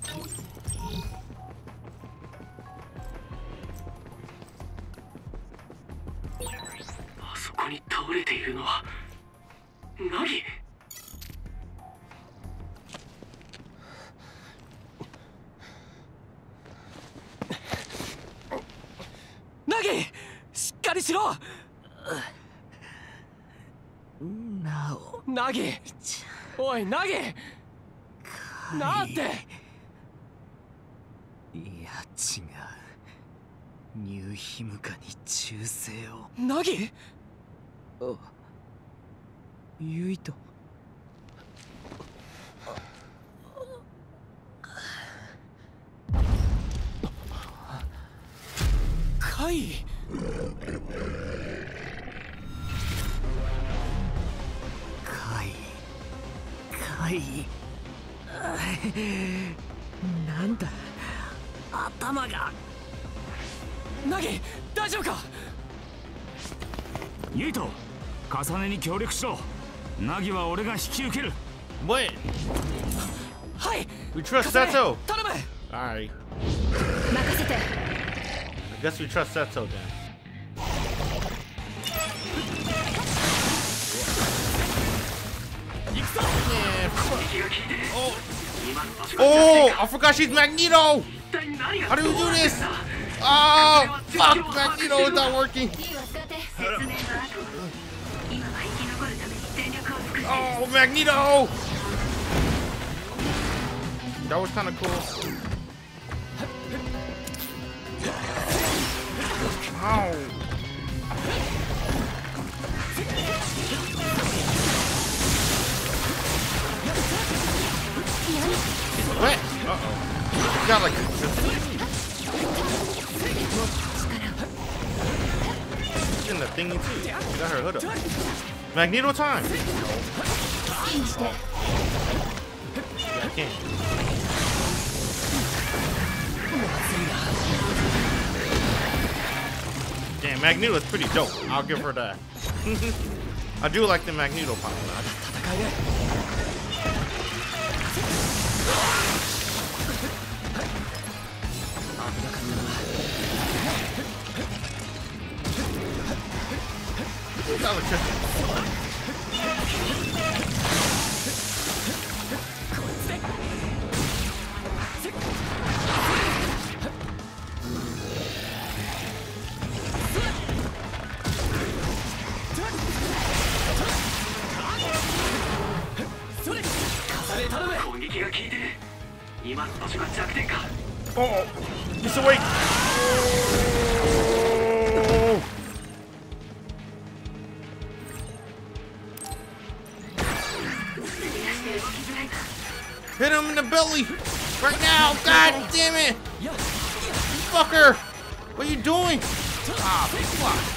Nagi! しっかりしろ! Nao. Nagi! おい、ナギ! なんて! いや、違う。ニューヒムカに忠誠を。ナギ? あ、ユイト。カイ。カイ。なんだ、頭が。ナギ、大丈夫か？ ユイト、重ねに協力しろ。ナギは俺が引き受ける。 Wait. はい。 We trust Seto. 頼む。 Alright. 任せて。 I guess we trust Seto then. Oh, I forgot she's Magneto! How do we do this? Oh, fuck, Magneto is not working. Oh, Magneto! That was kind of cool. Ow. What? Uh-oh. Got like in the thingy too. She got her hood up. Magneto time. I can't. Damn, Magneto is pretty dope. I'll give her that. I do like the Magneto power. Oh, he's awake. Oh. Hit him in the belly right now. God damn it. You fucker. What are you doing? Ah, fuck.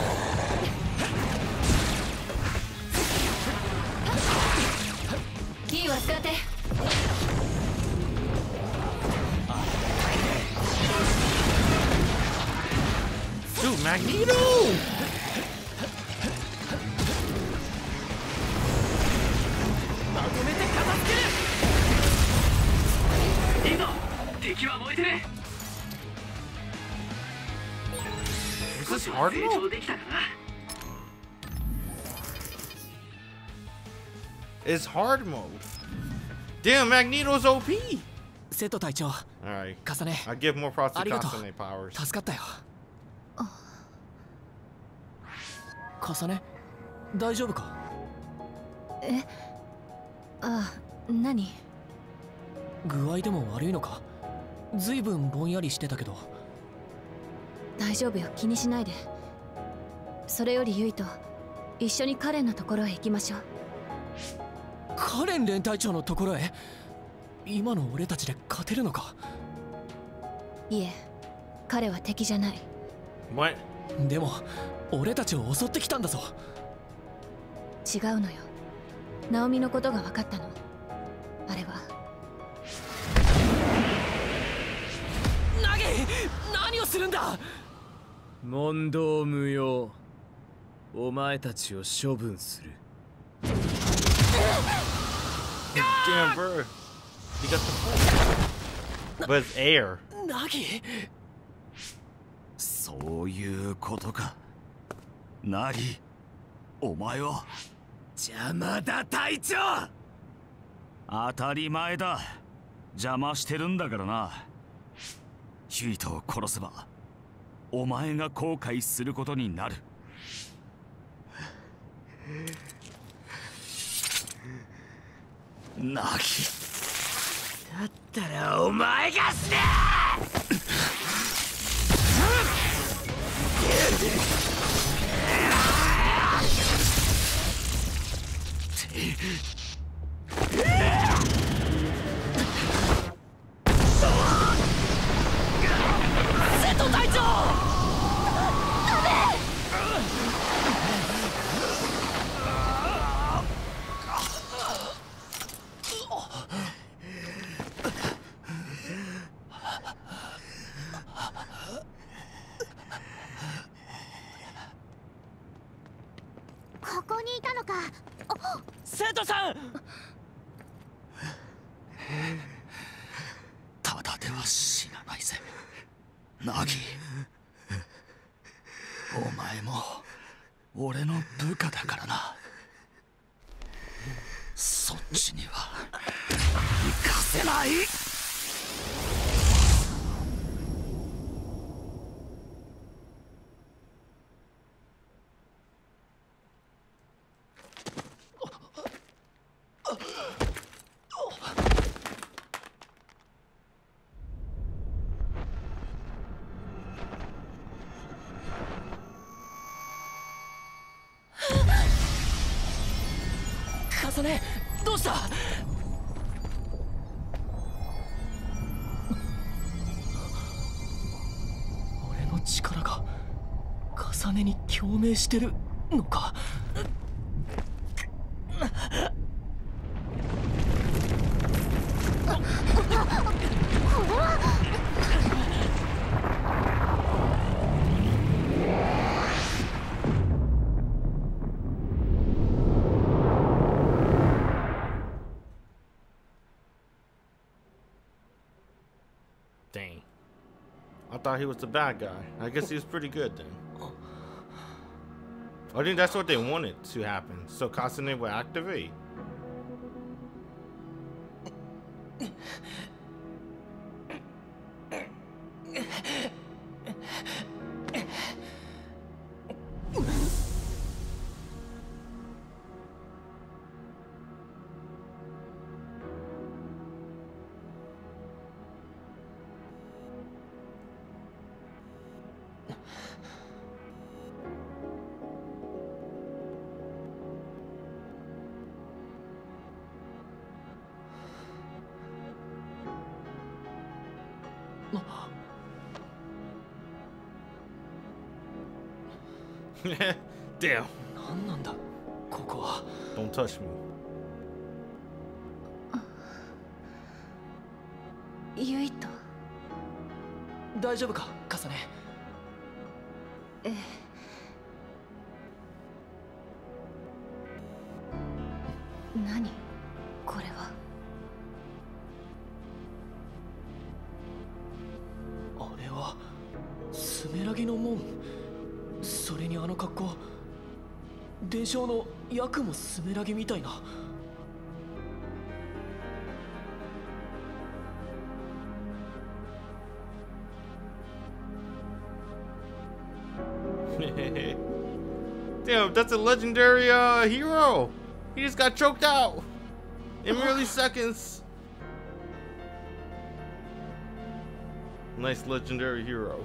Dude, Magneto! Is this hard mode? It's hard mode. Damn, Magneto's OP! 瀬戸隊長 Alright, 重ね I give more props to ありがとう Kasane powers. 助かったよ重ね大丈夫かえあ、何具合でも悪いのかずいぶんぼんやりしてたけど大丈夫よ気にしないでそれよりユイと一緒にカレンのところへ行きましょうカレン連隊長のところへ今の俺たちで勝てるのかいえ彼は敵じゃない What? でも俺たちを襲ってきたんだぞ違うのよナオミのことが分かったのあれはナギ何をするんだ問答無用お前たちを処分する Damn, bro. He got the phone. But it's air. ナギそういうことかナギお前は邪魔だ隊長当たり前だ邪魔してるんだからなヒートを殺せばお前が後悔することになるナギだったらお前が死ね瀬戸隊長ここにいたのか瀬戸さんただでは死なないぜナギお前も俺の部下だからなそっちには行かせない重ねどうした俺の力が重重ねに共鳴してるのか。 Dang. I thought he was the bad guy. I guess he was pretty good then. I think that's what they wanted to happen. So Kasane will activate. Damn. 何なんだここは。 Don't touch me. ユイト。 大丈夫か、カサネ。 ええ。何これは。 あれはスメラギの門。それにあの格好、伝承の役もスメラギみたいな。 Damn, that's a legendary hero. He just got choked out in merely seconds. Nice legendary hero.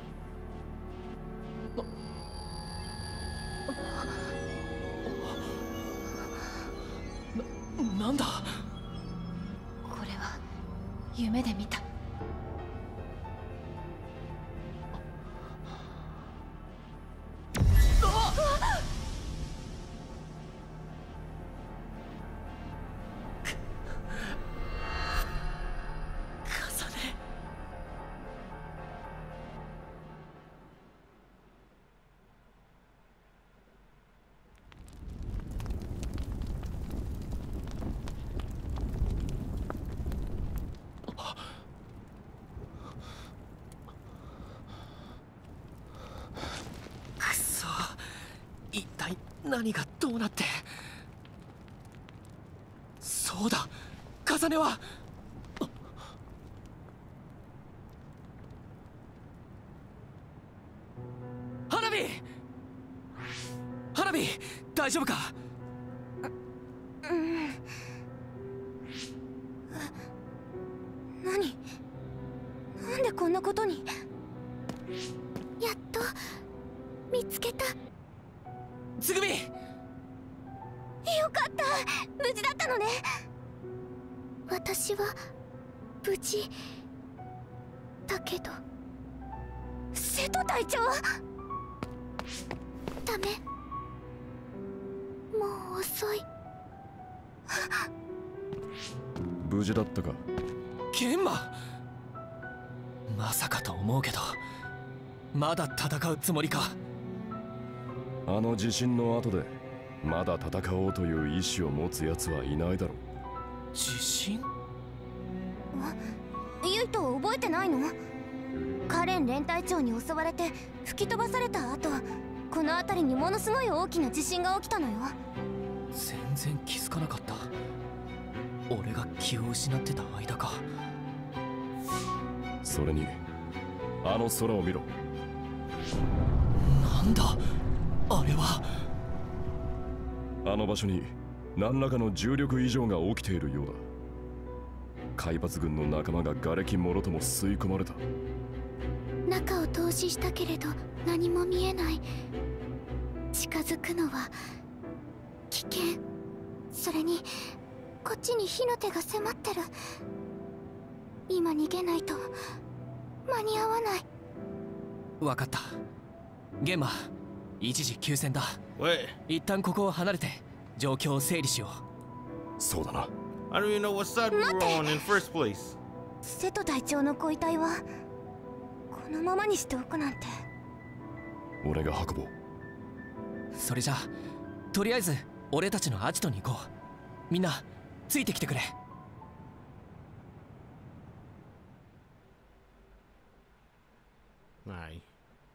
なんだこれは夢で見た。 一体何がどうなって。そうだ、カサネは花火。花火大丈夫か。 何？なんでこんなことに。やっと見つけた。 つぐみ。 よかった、無事だったのね。私は無事だけど、瀬戸隊長。ダメ、もう遅い。 無事だったか。 ケンマ。まさかと思うけど、まだ戦うつもりか。 あの地震の後でまだ戦おうという意志を持つ奴はいないだろう。 地震？ ユイト覚えてないの？カレン連隊長に襲われて吹き飛ばされた後、この辺りにものすごい大きな地震が起きたのよ。 全然気づかなかった。俺が気を失ってた間か。 それにあの空を見ろ。 なんだあれは。 あの場所に何らかの重力異常が起きているようだ。海抜軍の仲間が瓦礫もろとも吸い込まれた。 中を透視したけれど何も見えない。近づくのは危険。それにこっちに火の手が迫ってる。今逃げないと間に合わない。 わかった。ゲンマ、 一時休戦だ。一旦ここを離れて状況を整理しよう。 そうだな。 I don't even know what side we were on in first place. 瀬戸隊長のご遺体はこのままにしておくなんて。 俺が運ぼう。 それじゃあとりあえず俺たちのアジトに行こう。みんなついてきてくれ。 はい。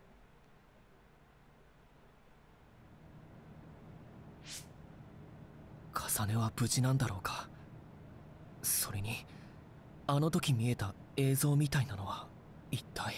重ねは無事なんだろうか。それにあの時見えた映像みたいなのは一体。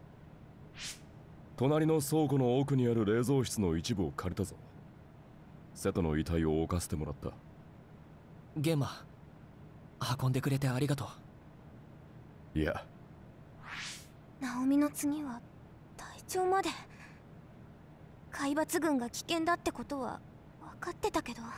隣の倉庫の奥にある冷蔵室の一部を借りたぞ。瀬戸の遺体を置かせてもらった。 ゲンマ、運んでくれてありがとう。いや、 ナオミの次は隊長まで。海抜軍が危険だってことは分かってたけど、でも。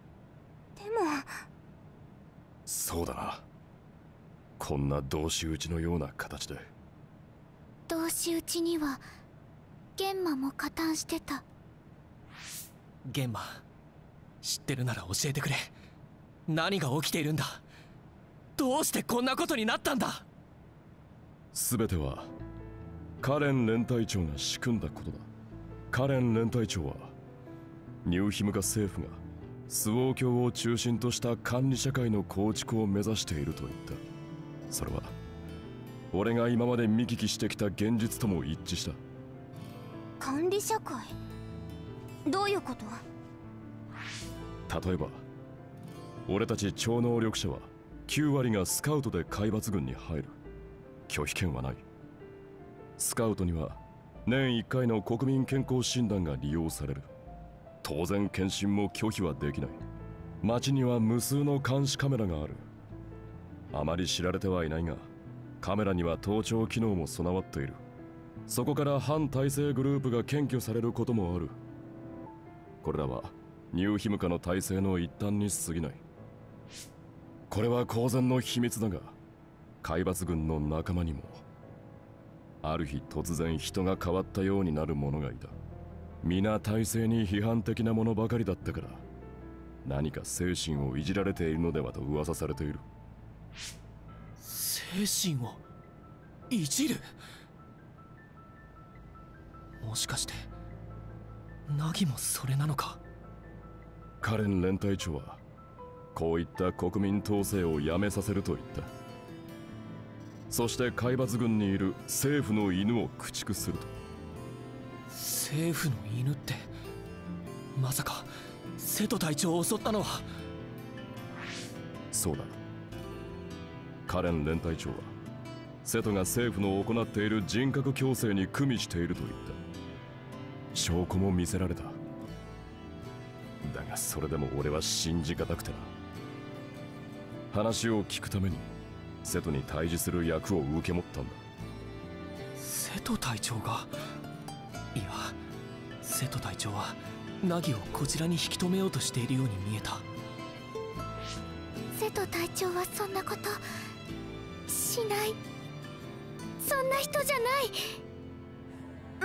そうだな。こんな同士討ちのような形で。 同士討ちにはゲンマも加担してた。 ゲンマ、知ってるなら教えてくれ。何が起きているんだ。どうしてこんなことになったんだ。 全てはカレン連隊長が仕組んだことだ。カレン連隊長はニューヒムカ政府がスウォー教を中心とした管理社会の構築を目指していると言った。それは俺が今まで見聞きしてきた現実とも一致した。 管理社会？どういうこと？ 例えば俺たち超能力者は9割がスカウトで海抜軍に入る。拒否権はない。スカウトには年1回の国民健康診断が利用される。当然検診も拒否はできない。町には無数の監視カメラがある。あまり知られてはいないが、カメラには盗聴機能も備わっている。そこから反体制グループが検挙されることもある。これらはニューヒムカの体制の一端に過ぎない。これは公然の秘密だが、海抜軍の仲間にもある日突然人が変わったようになる者がいた。皆体制に批判的なものばかりだったから、何か精神をいじられているのではと噂されている。 精神をいじる？もしかしてナギもそれなのか。 カレン連隊長はこういった国民統制をやめさせると言った。そして海抜軍にいる政府の犬を駆逐すると。 政府の犬って、まさか瀬戸隊長を襲ったのは。 そうだ。カレン連隊長は瀬戸が政府の行っている人格矯正に組みしていると言った。証拠も見せられた。だがそれでも俺は信じがたくてな。話を聞くために瀬戸に対峙する役を受け持ったんだ。 瀬戸隊長が？いや、瀬戸隊長はナギをこちらに引き止めようとしているように見えた。 瀬戸隊長はそんなことしない。そんな人じゃない。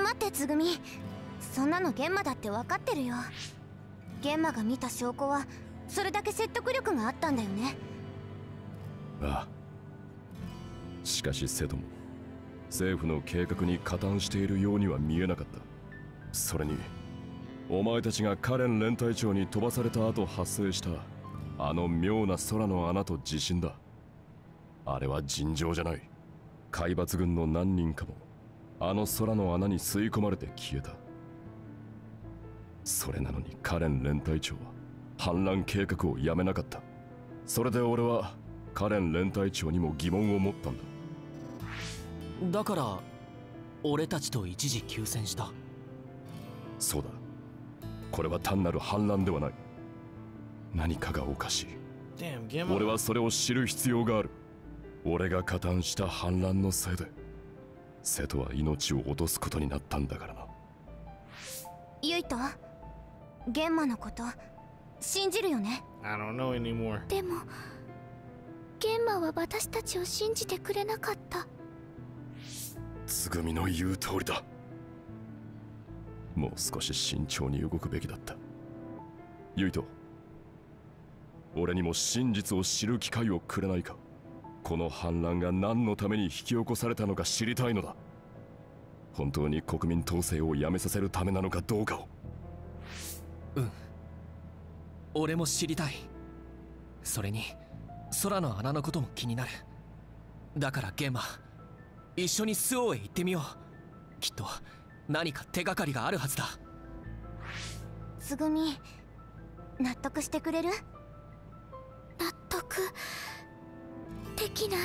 待ってつぐみ、そんなの玄馬だって分かってるよ。玄馬が見た証拠はそれだけ説得力があったんだよね。 ああ。しかし瀬戸も政府の計画に加担しているようには見えなかった。それにお前たちがカレン連隊長に飛ばされた後発生したあの妙な空の穴と地震だ。あれは尋常じゃない。海抜軍の何人かもあの空の穴に吸い込まれて消えた。それなのにカレン連隊長は反乱計画をやめなかった。それで俺はカレン連隊長にも疑問を持ったんだ。 だから俺たちと一時休戦した。 そうだ。これは単なる反乱ではない。何かがおかしい。俺はそれを知る必要がある。俺が加担した反乱のせいで瀬戸は命を落とすことになったんだからな。 ユイト、玄馬のこと信じるよね。 I don't know anymore. でも玄馬は私たちを信じてくれなかった。 つぐみの言う通りだ。 もう少し慎重に動くべきだった。ユイト、俺にも真実を知る機会をくれないか。この反乱が何のために引き起こされたのか知りたいのだ。本当に国民統制をやめさせるためなのかどうかを。 うん、俺も知りたい。それに空の穴のことも気になる。だからゲンマ、一緒にスオへ行ってみよう。きっと何か手がかりがあるはずだ。 つぐみ、納得してくれる？納得できない。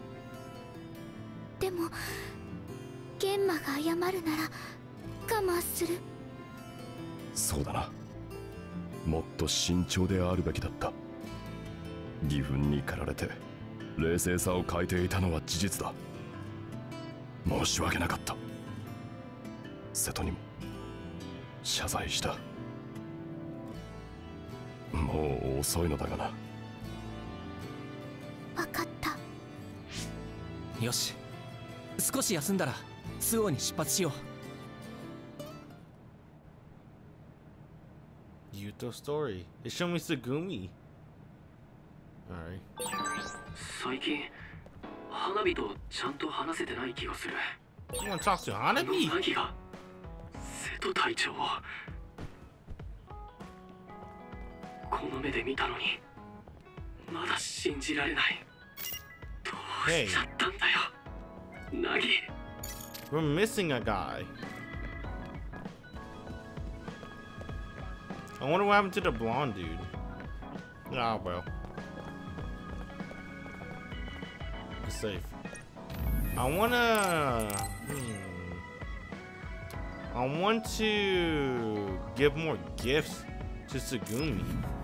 でもゲンマが謝るなら我慢する。 そうだな。もっと慎重であるべきだった。義憤に駆られて冷静さを欠いていたのは事実だ。申し訳なかった。瀬戸にも謝罪した。もう遅いのだがな。 分かった。 よし、少し休んだらスオに出発しよう。 Yuto story. It showed me Tsugumi. Alright. 最近花火とちゃんと話せてない気がする。 You wanna talk to Hanabi? ナギが瀬戸隊長をこの目で見たのにまだ信じられない。どうしちゃったんだよ、ナギ。 We're missing a guy. I wonder what happened to the blonde dude. Ah, well. It's safe. I want to give more gifts to Tsugumi.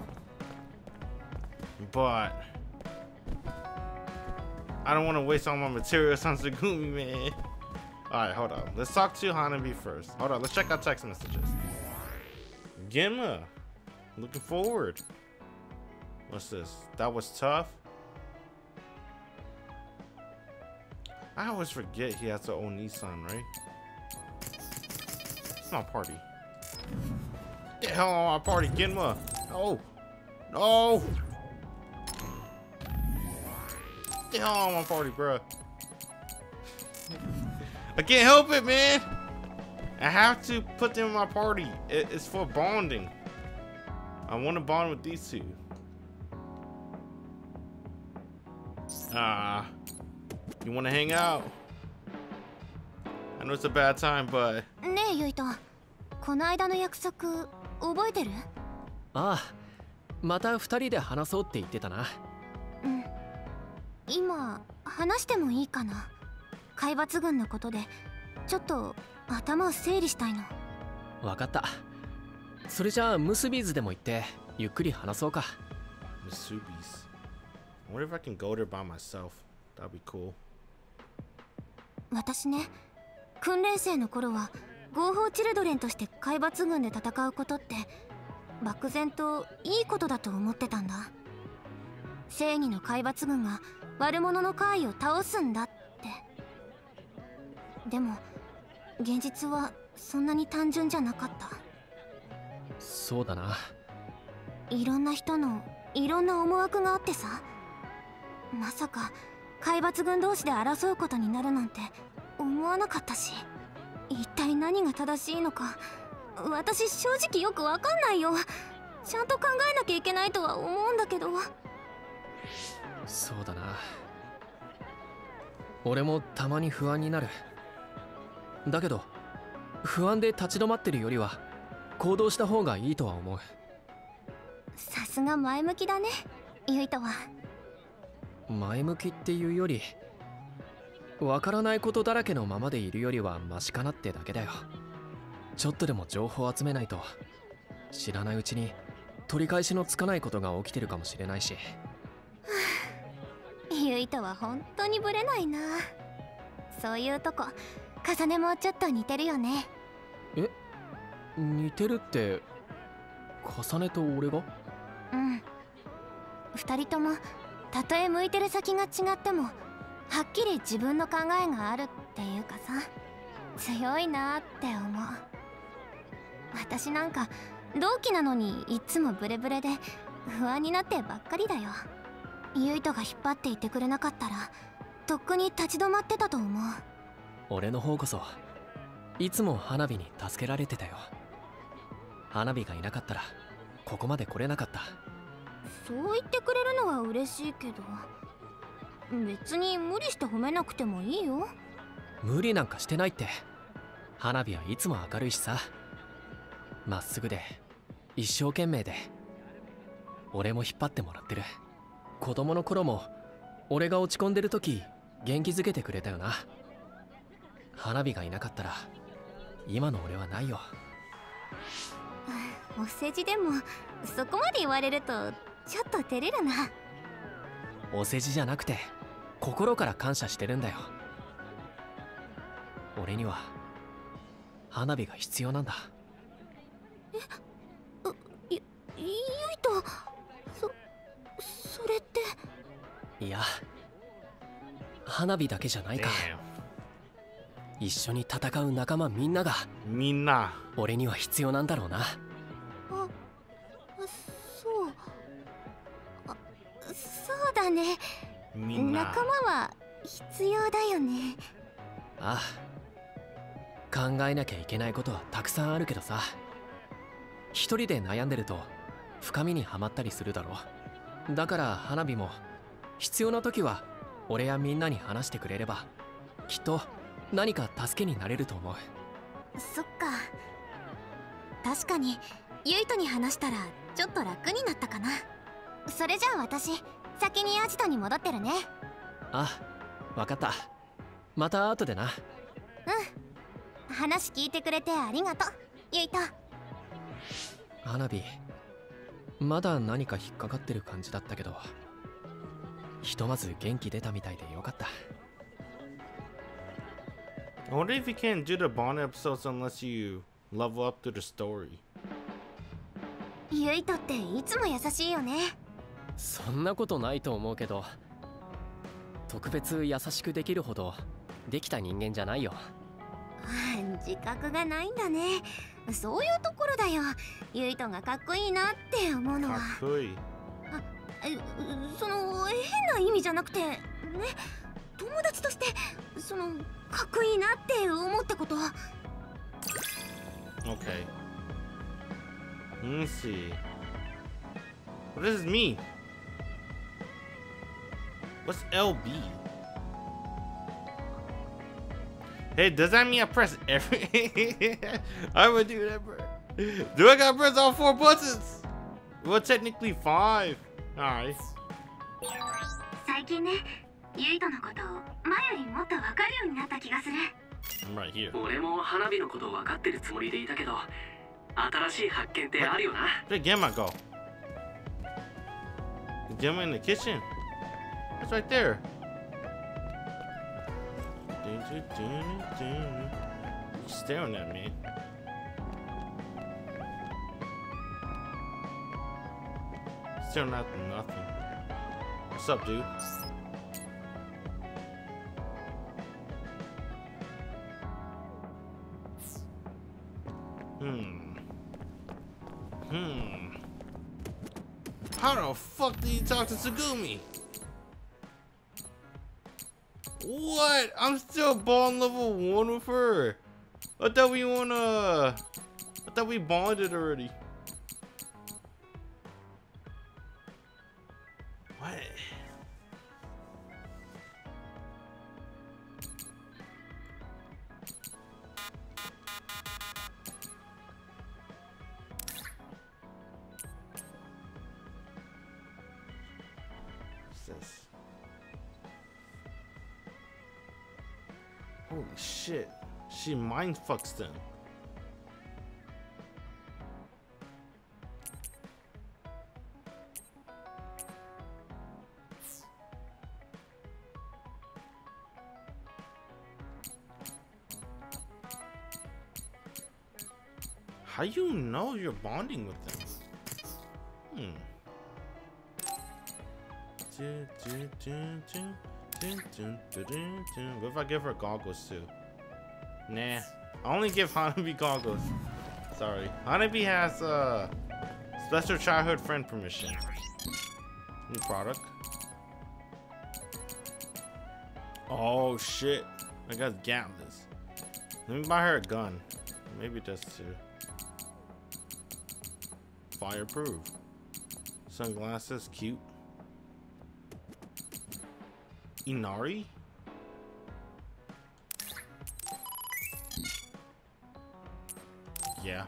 But I don't want to waste all my materials on Tsugumi, man. Alright, hold on. Let's talk to Hanabi first. Hold on, let's check out text messages. Genma, looking forward. What's this? That was tough. I always forget he has to own Nissan, right? It's not party. Get the hell on my party, Genma. No. No. Get the hell on my party, bruh. I can't help it, man. I have to put them in my party. It's for bonding. I want to bond with these two. You want to hang out? I know it's a bad time, but. ねえ、ユイト。この間の約束覚えてる？ ああ、また二人で話そうって言ってたな。 うん。今話してもいいかな？海抜軍のことでちょっと頭を整理したいの。 わかった。それじゃあムスビーズでも行ってゆっくり話そうか。 Musubi's. I wonder if I can go there by myself. That'd be cool. 私ね、訓練生の頃は合法チルドレンとして海抜軍で戦うことって漠然といいことだと思ってたんだ。正義の海抜軍が悪者の怪異を倒すんだって。でも現実はそんなに単純じゃなかった。 そうだな。 いろんな人のいろんな思惑があってさ、まさか海抜軍同士で争うことになるなんて思わなかったし、一体何が正しいのか私正直よくわかんないよ。ちゃんと考えなきゃいけないとは思うんだけど。 そうだな。俺もたまに不安になる。だけど不安で立ち止まってるよりは行動した方がいいとは思う。 さすが前向きだね、ユイトは。 前向きっていうより、わからないことだらけのままでいるよりはマシかなってだけだよ。ちょっとでも情報を集めないと知らないうちに取り返しのつかないことが起きてるかもしれないし。 ユイトは本当にブレないな。そういうとこ重ねもちょっと似てるよね。 え、似てるって重ねと俺が？ うん。二人ともたとえ向いてる先が違ってもはっきり自分の考えがあるっていうかさ、強いなって思う。 私なんか同期なのにいつもブレブレで不安になってばっかりだよ。ユイトが引っ張っていてくれなかったらとっくに立ち止まってたと思う。 俺の方こそいつも花火に助けられてたよ。花火がいなかったらここまで来れなかった。 そう言ってくれるのは嬉しいけど、別に無理して褒めなくてもいいよ。 無理なんかしてないって。花火はいつも明るいしさ、まっすぐで一生懸命で、俺も引っ張ってもらってる。子供の頃も俺が落ち込んでる時元気づけてくれたよな。花火がいなかったら今の俺はないよ。 お世辞でもそこまで言われるとちょっと照れるな。 お世辞じゃなくて心から感謝してるんだよ。俺には花火が必要なんだ。 ゆいと、それって。 いや、花火だけじゃないか。一緒に戦う仲間みんなが俺には必要なんだろうな。 そうだね。仲間は必要だよね。 ああ、考えなきゃいけないことはたくさんあるけどさ、一人で悩んでると深みにはまったりするだろう。だから花火も必要な時は俺やみんなに話してくれればきっと何か助けになれると思う。 そっか、確かにユイトに話したらちょっと楽になったかな。それじゃあ私先にアジトに戻ってるね。 あ、わかった。また後でな。 うん、話聞いてくれてありがとうユイト。 花火まだ何か引っかかってる感じだったけど、ひとまず元気出たみたいでよかった。 I wonder if you can't do the Bond episodes unless you level up to the story. ユイトっていつも優しいよね。 そんなことないと思うけど、特別優しくできるほどできた人間じゃないよ。 自覚がないんだね。そういうところだよ、ユイトがかっこいいなって思うのは。 かっこいい。 その変な意味じゃなくてね、友達としてそのかっこいいなって思ってこと。 Okay. Let me see. What does this mean? What's LB? Hey, does that mean I press every? I would do that, bro. Do I gotta press all 4 buttons? Well, technically 5. Alright. 最近ね、ユイトのことを前よりもっと分かるようになった気がする。 I'm right here. 俺も花火のこと分かってるつもりでいたけど、新しい発見ってあるよな。 Where'd Gemma go? Is Gemma in the kitchen? It's right there. She's staring at me. Staring at nothing. What's up, dude? How the fuck did you talk to Tsugumi? What? I'm still bond level 1 with her. I thought we bonded already. What? What's this? Holy shit. She mind fucks them. How you know you're bonding with them? What if I give her goggles too? Nah, I only give Hanabi goggles. That's Sorry. Hanabi has special childhood friend permission. New product. Oh shit. I got gauntless. Let me buy her a gun. Maybe just to fireproof. Sunglasses, cute. Inari? Yeah.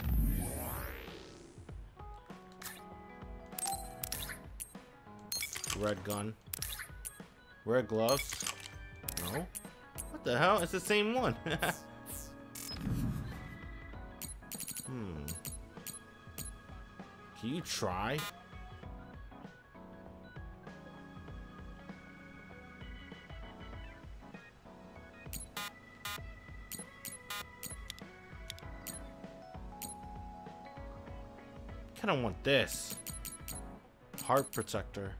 Red gun. Red gloves. No. What the hell? It's the same one. Can you try? Kinda want this. Heart protector.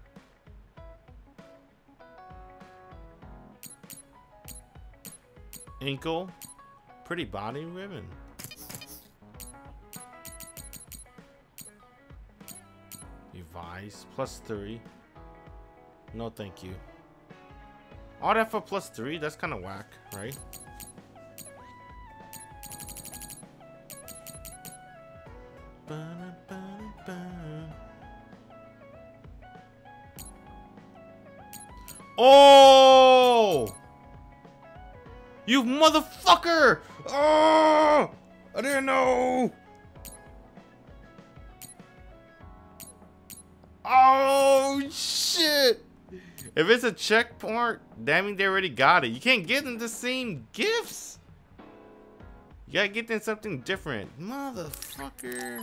Ankle. Pretty body ribbon. Revise. +3. No thank you. All that for +3? That's kind of whack, right? Oh! You motherfucker! Oh! I didn't know! Oh, shit! If it's a check part, that means they already got it. You can't get them the same gifts. You gotta get them something different. Motherfucker.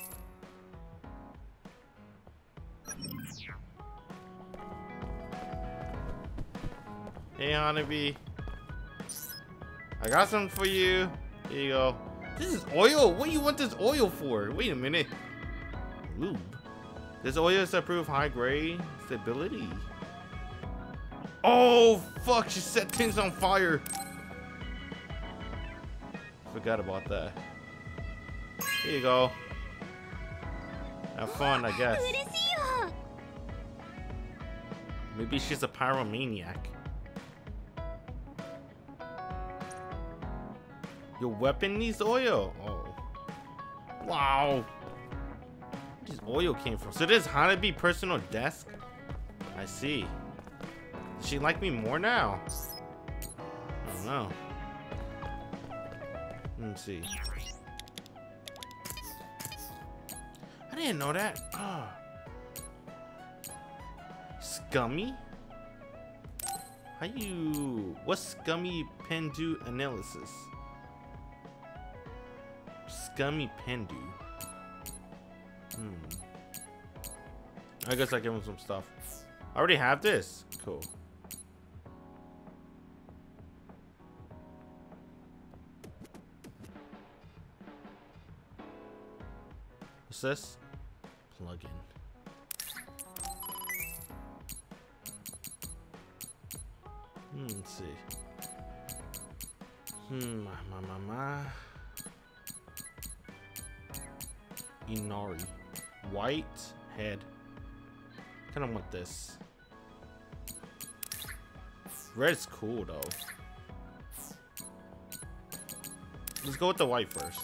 Hey, Hanabi. I got something for you. Here you go. This is oil? What do you want this oil for? Wait a minute. Lube. This oil is to improve high grade stability. Oh, fuck. She set things on fire. Forgot about that. Here you go. Have fun, I guess. Maybe she's a pyromaniac. Your weapon needs oil. Oh. Wow. Where this oil came from? So this Hanabi personal desk? I see. Does she like me more now? I don't know. Let's see. I didn't know that. Oh. Scummy? How you... What's Scummy pen do analysis? Scummy pen do. I guess I give him some stuff. I already have this. Cool. What's this? Plug-in. Let's see. Inari. White head. Kinda want this. Red's cool though. Let's go with the white first.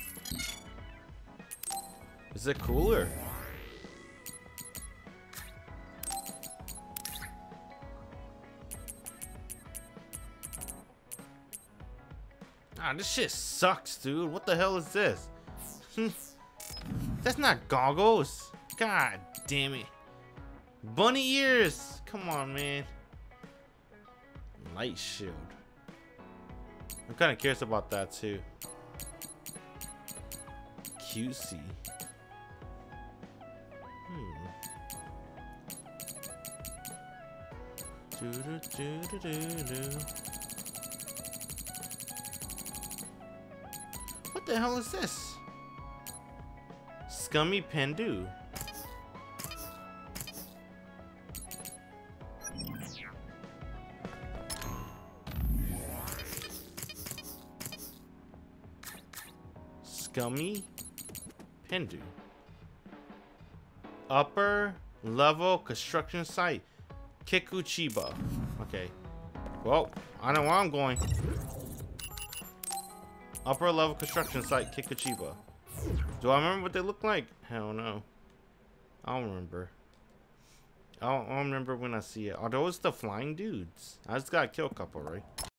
Is it cooler? Ah, this shit sucks, dude. What the hell is this? That's not goggles. God damn it. Bunny ears. Come on, man. Light shield. I'm kind of curious about that too. QC. What the hell is this? Scummy Pendu. Scummy Pendu. Upper level construction site, Kikuchiba. Okay. Well, I know where I'm going. Upper level construction site, Kikuchiba. Do I remember what they look like? Hell no. I don't remember. I don't remember when I see it. Are those the flying dudes? I just gotta kill a couple, right?